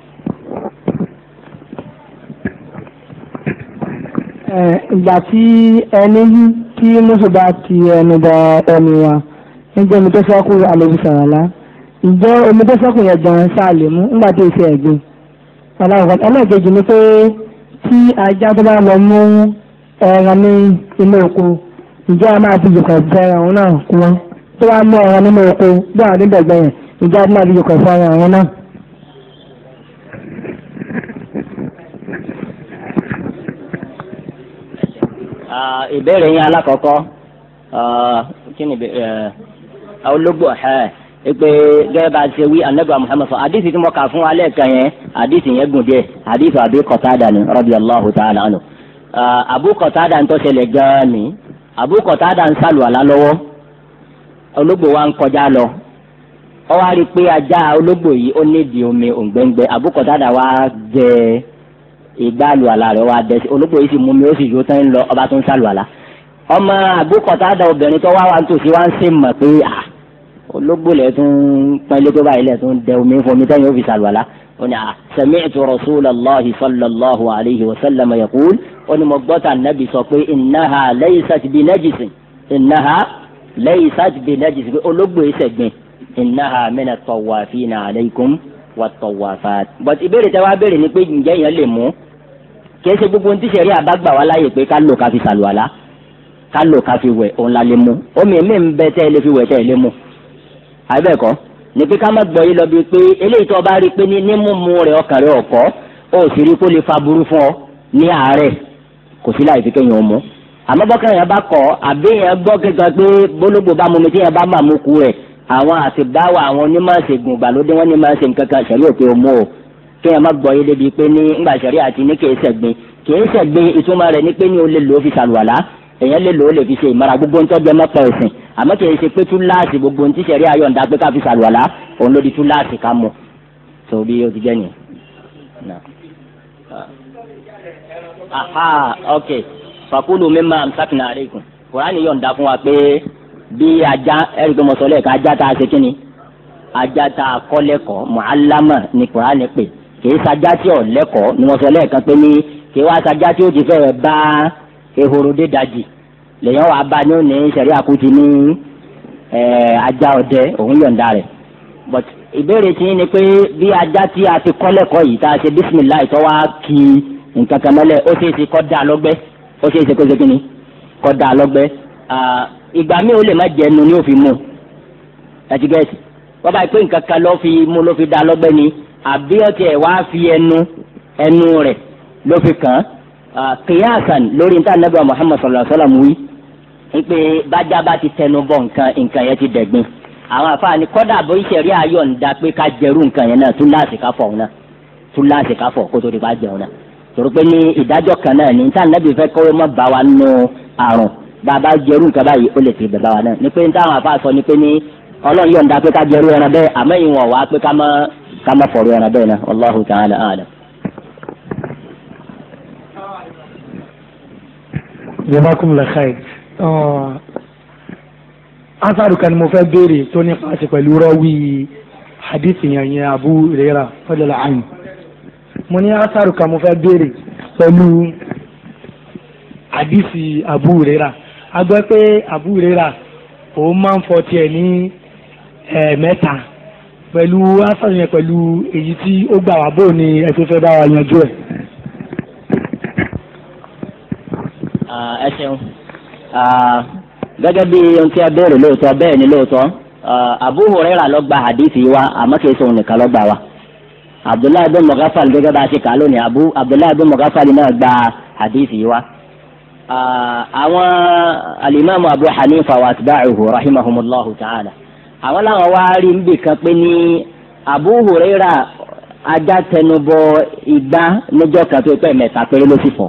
ìgbà tí ẹni tí mùsùlùmí ti ẹnu bọ ẹnu wa níjẹ́ omi tó sọ́kù àlejò sàràlá ǹjẹ́ omi tó sọ́kù yẹn gan sáà lè mú nígbà tí èsì ẹ̀gbin ọ̀làwọ̀n ẹlẹ́ẹ̀kejì ni pé tí ajá tó bá lọ mú ẹran ní inú oko ǹjẹ́ a máa fi jùkọ̀ bẹ ẹran náà kú wọn tó bá mú ẹran nínú oko bí àwọn àdídọ̀gbẹ́ yẹn ǹjẹ́ a máa fi jùkọ̀ fún ẹran náà. ìbéèrè yín alákọ̀ọ́kọ́ kí ni ológbò ẹ̀ pé gẹ́gẹ́ bá a ṣe wí anabi muhammad sọ àdìsí tí mo kà fún wa lẹ́ẹ̀kan yẹn àdìsí yẹn gùn díẹ̀ àdìsí Abi Qatada ni radiyallahu ta'ala anhu Abu Qatada ń tó ṣẹlẹ̀ gan-an ni Abu Qatada ń sàlùwàlá lọ́wọ́ ológbò wa ń kọjá lọ ọ wá rí i pé ajá ológbò yìí ó nídìí omi òǹgbẹ́ngbẹ́ Abu Qatada wa jẹ ìgbà àlùwàlá rẹ̀ wá dẹ̀ ológbò yìí sì mú mi ó sì yó tán ń lọ ọba tó ń sàlùwàlá ọmọ Abu Qatada obìnrin tó wá wa ń tòsí wa ń sè mọ̀ pé ah ológbò lẹ tún pẹ̀lú tó báyìí lẹ tún dẹ omi fún omi tẹ̀yìn ó fi sàlùwàlá ó ní à sami'tu rasulallahi sallallahu alayhi wa sallam yaqul ó ní mo gbọ́ tà nàbì sọ pé innaha laysat bi najisin innaha laysat bi najisin pé ológbò yìí sẹ̀gbìn innaha mina tawafina alaykum wa tawafat. but ìbéèrè tẹ wá béèrè ni pé ǹjẹ́ yẹn lè mú kìí ṣe gbogbo ntí sẹ̀rí àbágbà wá láyè pé ká lò ká fi sàlùwàlá ká lò ká fi wẹ̀ òun la lè mú omi mi ń bẹ tẹ́ ẹ lè fi wẹ̀ tẹ́ ẹ lè mú àbẹ̀kọ́ ní pé ká má gbọ́ yìí lọ bíi pé eléyìí tó bá rí i pé ní mímú rẹ̀ ọkàn rẹ̀ ọ̀kọ́ ó sì rí i kó lè fa burú fún ọ ní àárẹ̀ kò sí láì fi kéèyàn mú àmọ́ bọ́kàn yẹn bá kọ́ àbí yẹn gbọ́ kéka pé bólógbò bá mú mi tí yẹn bá mà mú ku rẹ̀ àwọn àtibáwò àwọn onímọ̀ọ́sẹ̀gùn ìgbàlódé wọn ní máa ṣe nǹkan kan ṣẹ̀rí òkè òmù o kéèyàn má gbọ́ yìí débi pé ní ńgbà ṣẹ̀rí àti ní kèé sẹ̀gbin kèé sẹ̀gbin ìtumọ̀ rẹ̀ ní pé ní o lè lò ó fi ṣàlùwàlá èèyàn lè lò ó lè fi ṣe ìmọ̀ra gbogbo ń tọ́jú ẹmọ́pọ̀ ẹ̀sìn àmọ́ kì í ṣe pé túláàsì gbogbo ń tíṣẹ̀rí ayọ̀ǹda pé ká fi ṣàlùwàlá òun ló di túláàsì ká mọ̀ tó bí o ti jẹ́ nìyẹn. aha ok fakulu mimma amsakna alaykum kùránì yọ̀ǹda fún wa pé bí ajá ẹ̀rí pé mo sọ lẹ́ẹ̀ka ajá tá a ṣe kíni ajá tá a kọ́ lẹ́kọ̀ọ́ mu'allama ni kùránì pè kì í sajá tí ò lẹ́kọ̀ọ́ ni mo sọ lẹ́ẹ̀kan pé ní kì í wá sajá tí ó ti fẹ́ bá ehoro dé dajì lèyàn wà bá ní òní sẹ̀rí àkútì ní ajá ọdẹ òun yọ̀ǹda rẹ̀ but ìbéèrè tí ní pé bí ajá tí a ti kọ́ lẹ́kọ̀ọ́ yìí tá a ṣe bísímìláì tó wá kí nǹkan kan mọ́lẹ̀ ó ṣeé ṣe kọ́ da lọ́gbẹ́ ó ṣeé ṣe kó ṣe kíni kọ́ da lọ́gbẹ́ ìgbà míì ó lè má jẹ́ ẹnu ní òfin mu ẹtì gẹ̀ẹ́sì wọ́n bá pé nǹkan kan ló fi mú ló fi da lọ́gbẹ́ ni àbí ọtí ẹ̀ wá fi ẹnu ẹnu rẹ̀ ló fi kàn án kìyàsàn lórí níta nàbẹ Muhammad sallallahu alaihi wasallam wí pé bájá bá ti tẹnu bọ nǹkan nǹkan yẹn ti dẹ̀gbin àwọn àfààní kọ́dà bó ìṣẹ̀rí ayọ̀ ń da pé ká jẹrú nǹkan yẹn náà tún láàsì ká fọ̀ náà tún láàsì ká fọ̀ kó tó di bá jẹun náà torí pé ní ìdájọ́ kan náà ní níta nàbẹ fẹ́ kọ́wé mọ́ bá wa nù àrùn bàbá jẹrú nǹkan báyìí ó lè ti bẹ̀ bá wa náà ní pé níta àwọn àfàà sọ ní pé ní Ọlọ́run yọ̀ ń da pé ká jẹrú ẹran bẹ́ẹ̀ àmọ́ ìwọ̀n wá pé ká má ká má fọ̀rọ̀ ẹran bẹ́ẹ̀ náà Wallahu ta'ala a'lam. jazakumullahu khair. asaru kan mo fẹ́ béèrè tó nípa ṣe pẹ̀lú rọ́wì hadithi yẹn yẹn Abu Hurairah radiyallahu anhu. mo ní asaru kan mo fẹ́ béèrè pẹ̀lú hadithi Abu Hurairah. a gbọ́ pé Abu Hurairah òun máa ń fọ tiẹ̀ ní ẹ̀ẹ̀mẹ́ta pẹ̀lú asaru yẹn pẹ̀lú èyí tí ó gbà wá bò ní ẹ̀fẹ́ fẹ́ bá wa yanjú ẹ̀. ẹ ṣeun gẹ́gẹ́ bí ohun tí a béèrè lóòótọ́ bẹ́ẹ̀ ni lóòótọ́ Abu Hurairah ló gba hadith wa àmọ́ kìí sọ nìkan ló gbà wá Abdullahi bin Mughaffal gẹ́gẹ́ bá a ṣe kà á lónìí Abu Abdullahi bin Mughaffal náà gba hadith wa. àwọn alimami Abu Hanifa wa atba'uhu rahimahumullahu ta'ala àwọn làwọn wá rí níbi kan pé ní Abu Hurairah ajá tẹnubọ ìgbà níjọ́ kan tó pẹ́ mẹ́ta péré ló sì fọ́.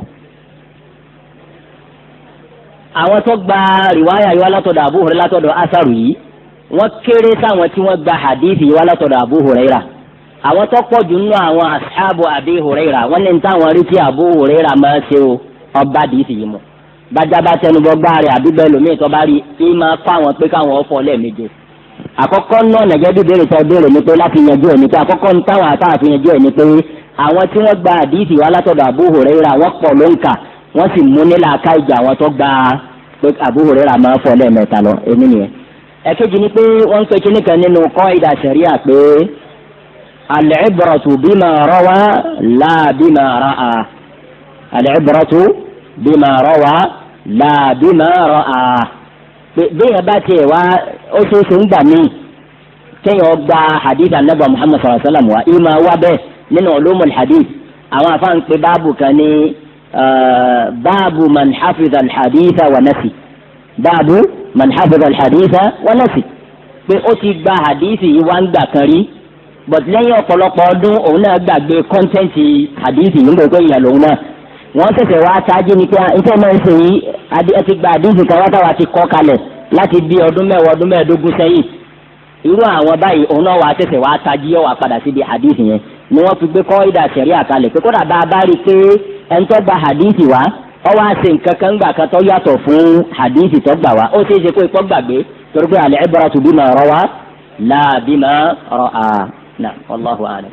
àwọn tó gba rìwáyà yìí wá látọ̀dọ̀ Abu Hurairah látọ̀dọ̀ asaru yìí wọ́n kéré sáwọn tí wọ́n gba hadithi yìí wá látọ̀dọ̀ Abu Hurairah. àwọn tó pọ̀ jù nínú àwọn ashabu Abi Hurairah wọ́n ní táwọn rí tí Abu Hurairah máa ṣe o ọba hadithi yìí mu. bájábá tẹnubọ gbáre àbí bẹ́ẹ̀ lómi tó bá rí i máa kọ́ àwọn pé káwọn ọ̀fọ̀ lẹ́ẹ̀mejì. àkọ́kọ́ náà nàgẹ́ bí béèrè tó béèrè ni pé láti yanjú ẹ̀ ni pé àkọ́kọ́ ní táwọn àtàwọn fi yanjú ẹ̀ ni pé àwọn tí wọ́n gba hadithi wá látọ̀dọ̀ Abu Hurairah wọ́n pọ̀ ló ń kà wọ́n sì mú nílà ká ìjà àwọn tó gba pé Abu Hurairah máa fọ lẹ́ẹ̀mẹ́ta lọ èmi nìyẹn. ẹ̀kejì ni pé wọ́n ń pe kíní kan nínú qaida sharia pé al-ibratu bima rawa la bima ra'a al-ibratu bima rawa la bima ra'a. pé bẹ́ẹ̀ bá tiẹ̀ wá ó ṣe é ṣe ń gbà mí kéèyàn gba hadith anabi Muhammad sallallahu alaihi wasallam wa ìmọ̀ wá bẹ́ẹ̀ nínú ulumul hadith àwọn afáàn pé báàbù kan ní báàbù man hafiza al-haditha wa nasi báàbù man hafiza al-haditha wa nasi pé ó ti gba hadithi yìí wá ń gbà kan rí but lẹ́yìn ọ̀pọ̀lọpọ̀ ọdún òun náà gbàgbé kọ́ńtẹ́ǹtì hadithi yìí ń gbé pé ìyà lòun náà wọ́n tẹ̀sẹ̀ wá ṣáájú ni pé nítorí náà ń ṣe yìí ẹ ti gba hadithi kan wá táwa ti kọ́ kalẹ̀ láti bí ọdún mẹ́wàá ọdún mẹ́ẹ̀ẹ́dógún sẹ́yìn irú àwọn báyìí òun náà wà tẹ̀sẹ̀ wá tají yọ̀ wá padà síbi hadithi yẹn ni wọ́n fi gbé kọ́ ìdá sẹ̀rí àkàlẹ̀ pé kódà bá a bá rí i pé ẹni tó gba hadithi wá ọ wá ṣe nǹkan kan gbà kan tó yàtọ̀ fún hadithi tó gbà wá ó ṣeé ṣe pé ipò gbàgbé torí pé al-ibratu bima rawa la bima ra'a náà wallahu a'lam.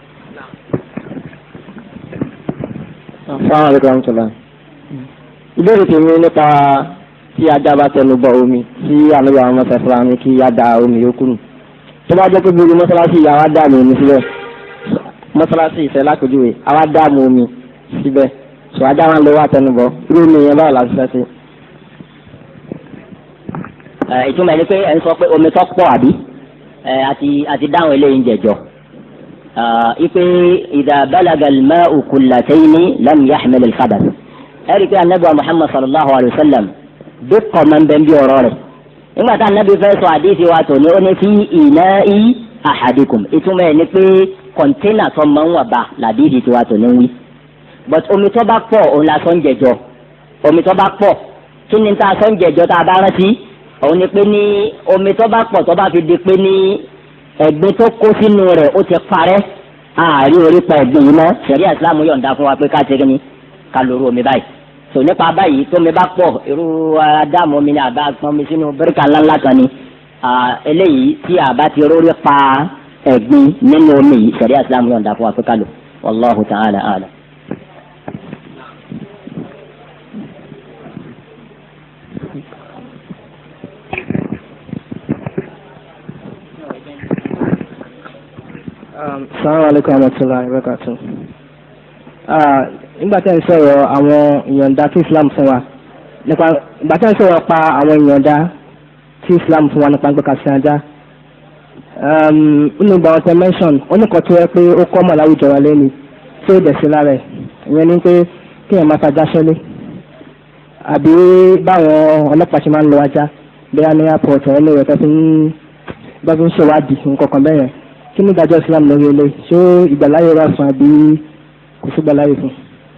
Assalamu alaikum warahmatullah. ìbéèrè tèmi nípa tí ajá bá tẹnu bọ omi tí ànábì àwọn ọmọ sẹfúnra ní kí á da omi yòókù nù tó bá jẹ́ pé gbogbo mọ́sálásí ìyá wa dààmú omi síbẹ̀ mọ́sálásí ìfẹ́ lákòjúwe àwa dààmú omi síbẹ̀ sọ ajá wọn lọ wá tẹnu bọ irú omi yẹn báwo la ti fẹ́ sí. ìtumọ̀ ẹni pé ẹ̀ ń sọ pé omi tó pọ̀ àbí àti àti dáhùn eléyìí jẹjọ ipe idha balaga al-ma'u kullatayni lam yahmil al-khabath ẹ̀rí pé anabi wa Muhammad sallallahu alayhi wa sallam bí kọ́ máa ń bẹ́ ń bí ọ̀rọ̀ rẹ̀ nígbà tá anabi fẹ́ sọ àdéhìí wa tó ní ó ní fi ina'i ahadikum ìtumọ̀ ẹ̀ ni pé kọ̀ńténà tó máa ń wà bá làdéhìí tiwa tó ní wí but omi tó bá pọ̀ òun la sọ ń jẹjọ omi tó bá pọ̀ kí ni tá a sọ ń jẹjọ tá a bá rántí òun ni pé ní omi tó bá pọ̀ tó bá fi di pé ní ẹ̀gbin tó kó sínú rẹ̀ ó ti parẹ́ àárí orí pa ẹ̀gbin yìí mọ́ sẹ̀rí ìsìlámù yọ̀ǹda fún wa pé ká ṣe kí ni ká lóru omi báyìí tò nípa báyìí tómi bá pọ̀ irú adáàmú omi ni àbá pọn mi sínú bíríkà ńláńlá kan ni eléyìí tí àbá ti rórí pa ẹ̀gbin nínú omi yìí sẹ̀rí ìsìlámù yọ̀ǹda fún wa pé ká lò wallahu ta'ala a'lam. Assalamu alaikum warahmatullahi wabarakatuh. nígbà tí a ń sọ̀rọ̀ àwọn ìyọ̀ǹda tí Islam fún wa nípa ìgbà tí a ń sọ̀rọ̀ pa àwọn ìyọ̀ǹda tí Islam fún wa nípa gbẹ́ka sí ajá nínú ìgbà wọn tẹ mention ó ní kan tó yẹ pé ó kọ́ mọ̀ láwùjọ wa lẹ́nu tí ó dẹ̀ sí lára ẹ̀ ìyẹn ni pé kéèyàn máa tajá sẹ́lé àbí báwọn ọlọ́pàá ṣe máa ń lo ajá bí a ní airport ẹ̀ lóore tó fi ń bá fi ń ṣèwádìí nǹkan kan bẹ́yẹn kí ni ìdájọ́ Islam lórí ilé ṣé ìgbàláyè wà fún àbí kò sí ìgbàláyè fún.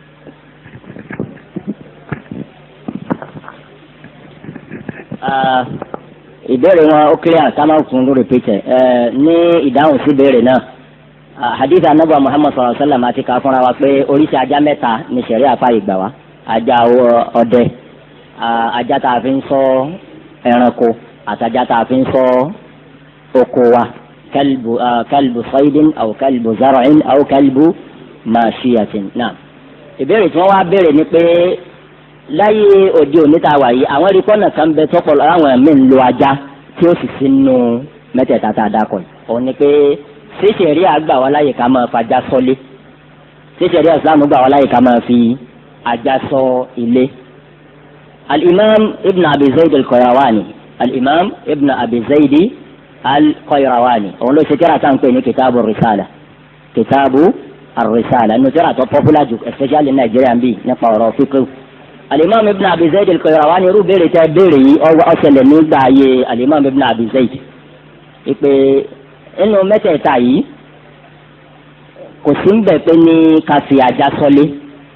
ìbéèrè wọn ó clear sámá fún lórí pẹ̀tẹ̀ ní ìdáhùn sí ìbéèrè náà hadith anabu Muhammad sallallahu alaihi wasallam àti ká fúnra wa pé oríṣi ajá mẹ́ta ní sẹ̀rí àfa ìgbà wa ajá ọdẹ ajá tá a fi ń ṣọ́ ẹranko àtajá tá a fi ń ṣọ́ oko wa kalbu kalbu saydin aw kalbu zar'in aw kalbu mashiyatin náà. ìbéèrè tí wọ́n wá béèrè ni pé láyé òde òní tá a wà yìí àwọn erikọ́nà kan bẹ tọ́pọ̀ àwọn ẹ̀mí ń lo ajá tí ó sì sínú mẹ́tẹ̀ẹ̀ta tá a dákọ̀ yìí. òun ni pé ṣíṣe rí àgbà wa láyè ká máa fajá ṣọ́lé ṣíṣe rí ìsìlámù gbà wa láyè ká máa fi ajá ṣọ́ ilé. al-imam ibn abi zayd al-qayrawani al-imam ibn abi zayd al-qayrawani òun ló ṣe kíra tá à ń pè ní kitabu risala kitabu ar-risala inú tíra tó popular jù especially in Nigeria bí nípa ọ̀rọ̀ fíkú. al-imam ibn abi zayd al-qayrawani irú béèrè tẹ́ béèrè yìí ọ̀sẹ̀lẹ̀ nígbà ayé al-imam ibn abi zayd ìpè inú mẹ́tẹ̀ẹ̀ta yìí kò sí ń bẹ̀ pé ní ká fi ajá ṣọ́lé.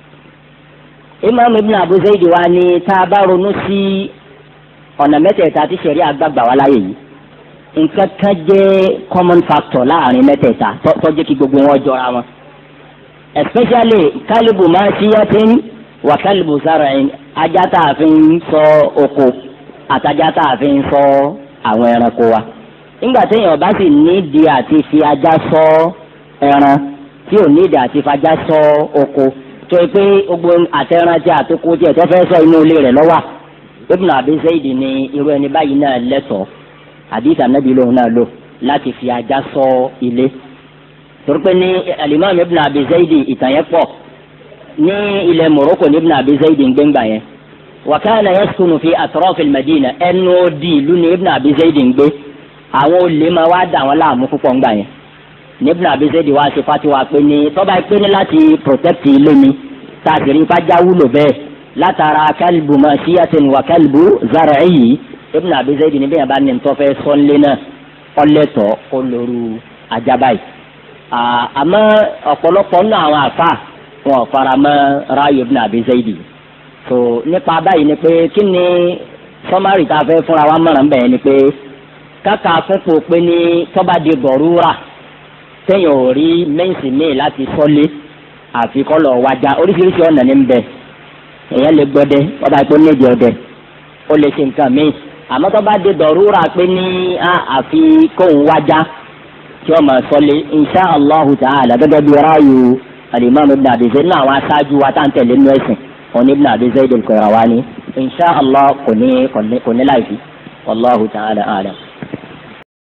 imam ibn abi zayd wa ni tá a bá ronú sí ọ̀nà mẹ́tẹ̀ẹ̀ta tí sẹ̀rí àgbàgbà wá láyé yìí nǹkan kan jẹ́ common factor láàrin mẹ́tẹ̀ẹ̀ta tó jẹ́ kí gbogbo wọn jọra wọn. especially kálíbù mashiyatin wà kálíbù zar'in ajá tá a fi ń ṣọ́ oko àtajá tá a fi ń ṣọ́ àwọn ẹranko wa. nígbà téèyàn bá sì nídìí àti fi ajá ṣọ́ ẹran tí ò nídìí àti fajá ṣọ́ oko tó yẹ pé gbogbo àtẹran tí àtòkò tí ẹ̀ tó fẹ́ ṣọ́ inú ilé rẹ̀ lọ́wọ́ Ibn Abi Zayd ni irú ẹni báyìí náà lẹ́tọ̀ọ́ hadith Ànábì lòun náà lò láti fi ajá ṣọ́ ilé. torí pé ní al-Imam Ibn Abi Zayd ìtàn yẹn pọ̀ ní ilẹ̀ Morocco ní Ibn Abi Zayd ń gbẹ́ngbà yẹn. wa kana yaskunu fi atraf al-Madina ẹnu odi ìlú ní Ibn Abi Zayd ń gbé àwọn olè máa wá dà wọ́n láàmú púpọ̀ ńgbà yẹn. ní Ibn Abi Zayd wá ṣe fatiwa pé ní tọ́ba pé ní láti protect ilé mi tá a sì rí ipá já wúlò bẹ́ẹ̀ látara kálíbù mashiyatin wa kálíbù zar'i Ibn Abi Zayd ní bẹ́ẹ̀ bá ní ntọ́fẹ́ sọ́nlé náà ọlẹ́tọ̀ kó lóru ajá báyìí. àmọ́ ọ̀pọ̀lọpọ̀ nínú àwọn àfa wọn fara mọ́ ráàyè Ibn Abi Zayd. tó nípa báyìí ni pé kí ni sọ́márì tá a fẹ́ fúnra wa mọ̀ràn bẹ́ẹ̀ ni pé káka fúnpọ̀ pé ní tọ́ba di gọ̀rúra téèyàn ò rí mẹ́ǹsì míì láti sọ́lé àfi kọ́ lọ wájà oríṣiríṣi ọ̀nà ní bẹ̀ èèyàn lè gbọ́dẹ ọba ìpò méjì ọdẹ ó lè ṣe nǹkan míì àmọ́ tó bá dé dọ̀rúra pé ní àfi kóun wájà tí wọ́n máa sọ́lé insha Allahu ta'ala gẹ́gẹ́ bí ráàyò al-Imam Ibn Abi Zayd náà àwọn aṣáájú wa tá à ń tẹ̀lé nínú ẹ̀sìn òní Ibn Abi Zayd al-Qayrawani insha Allah kò ní kò ní láìpẹ́ wallahu ta'ala a'lam.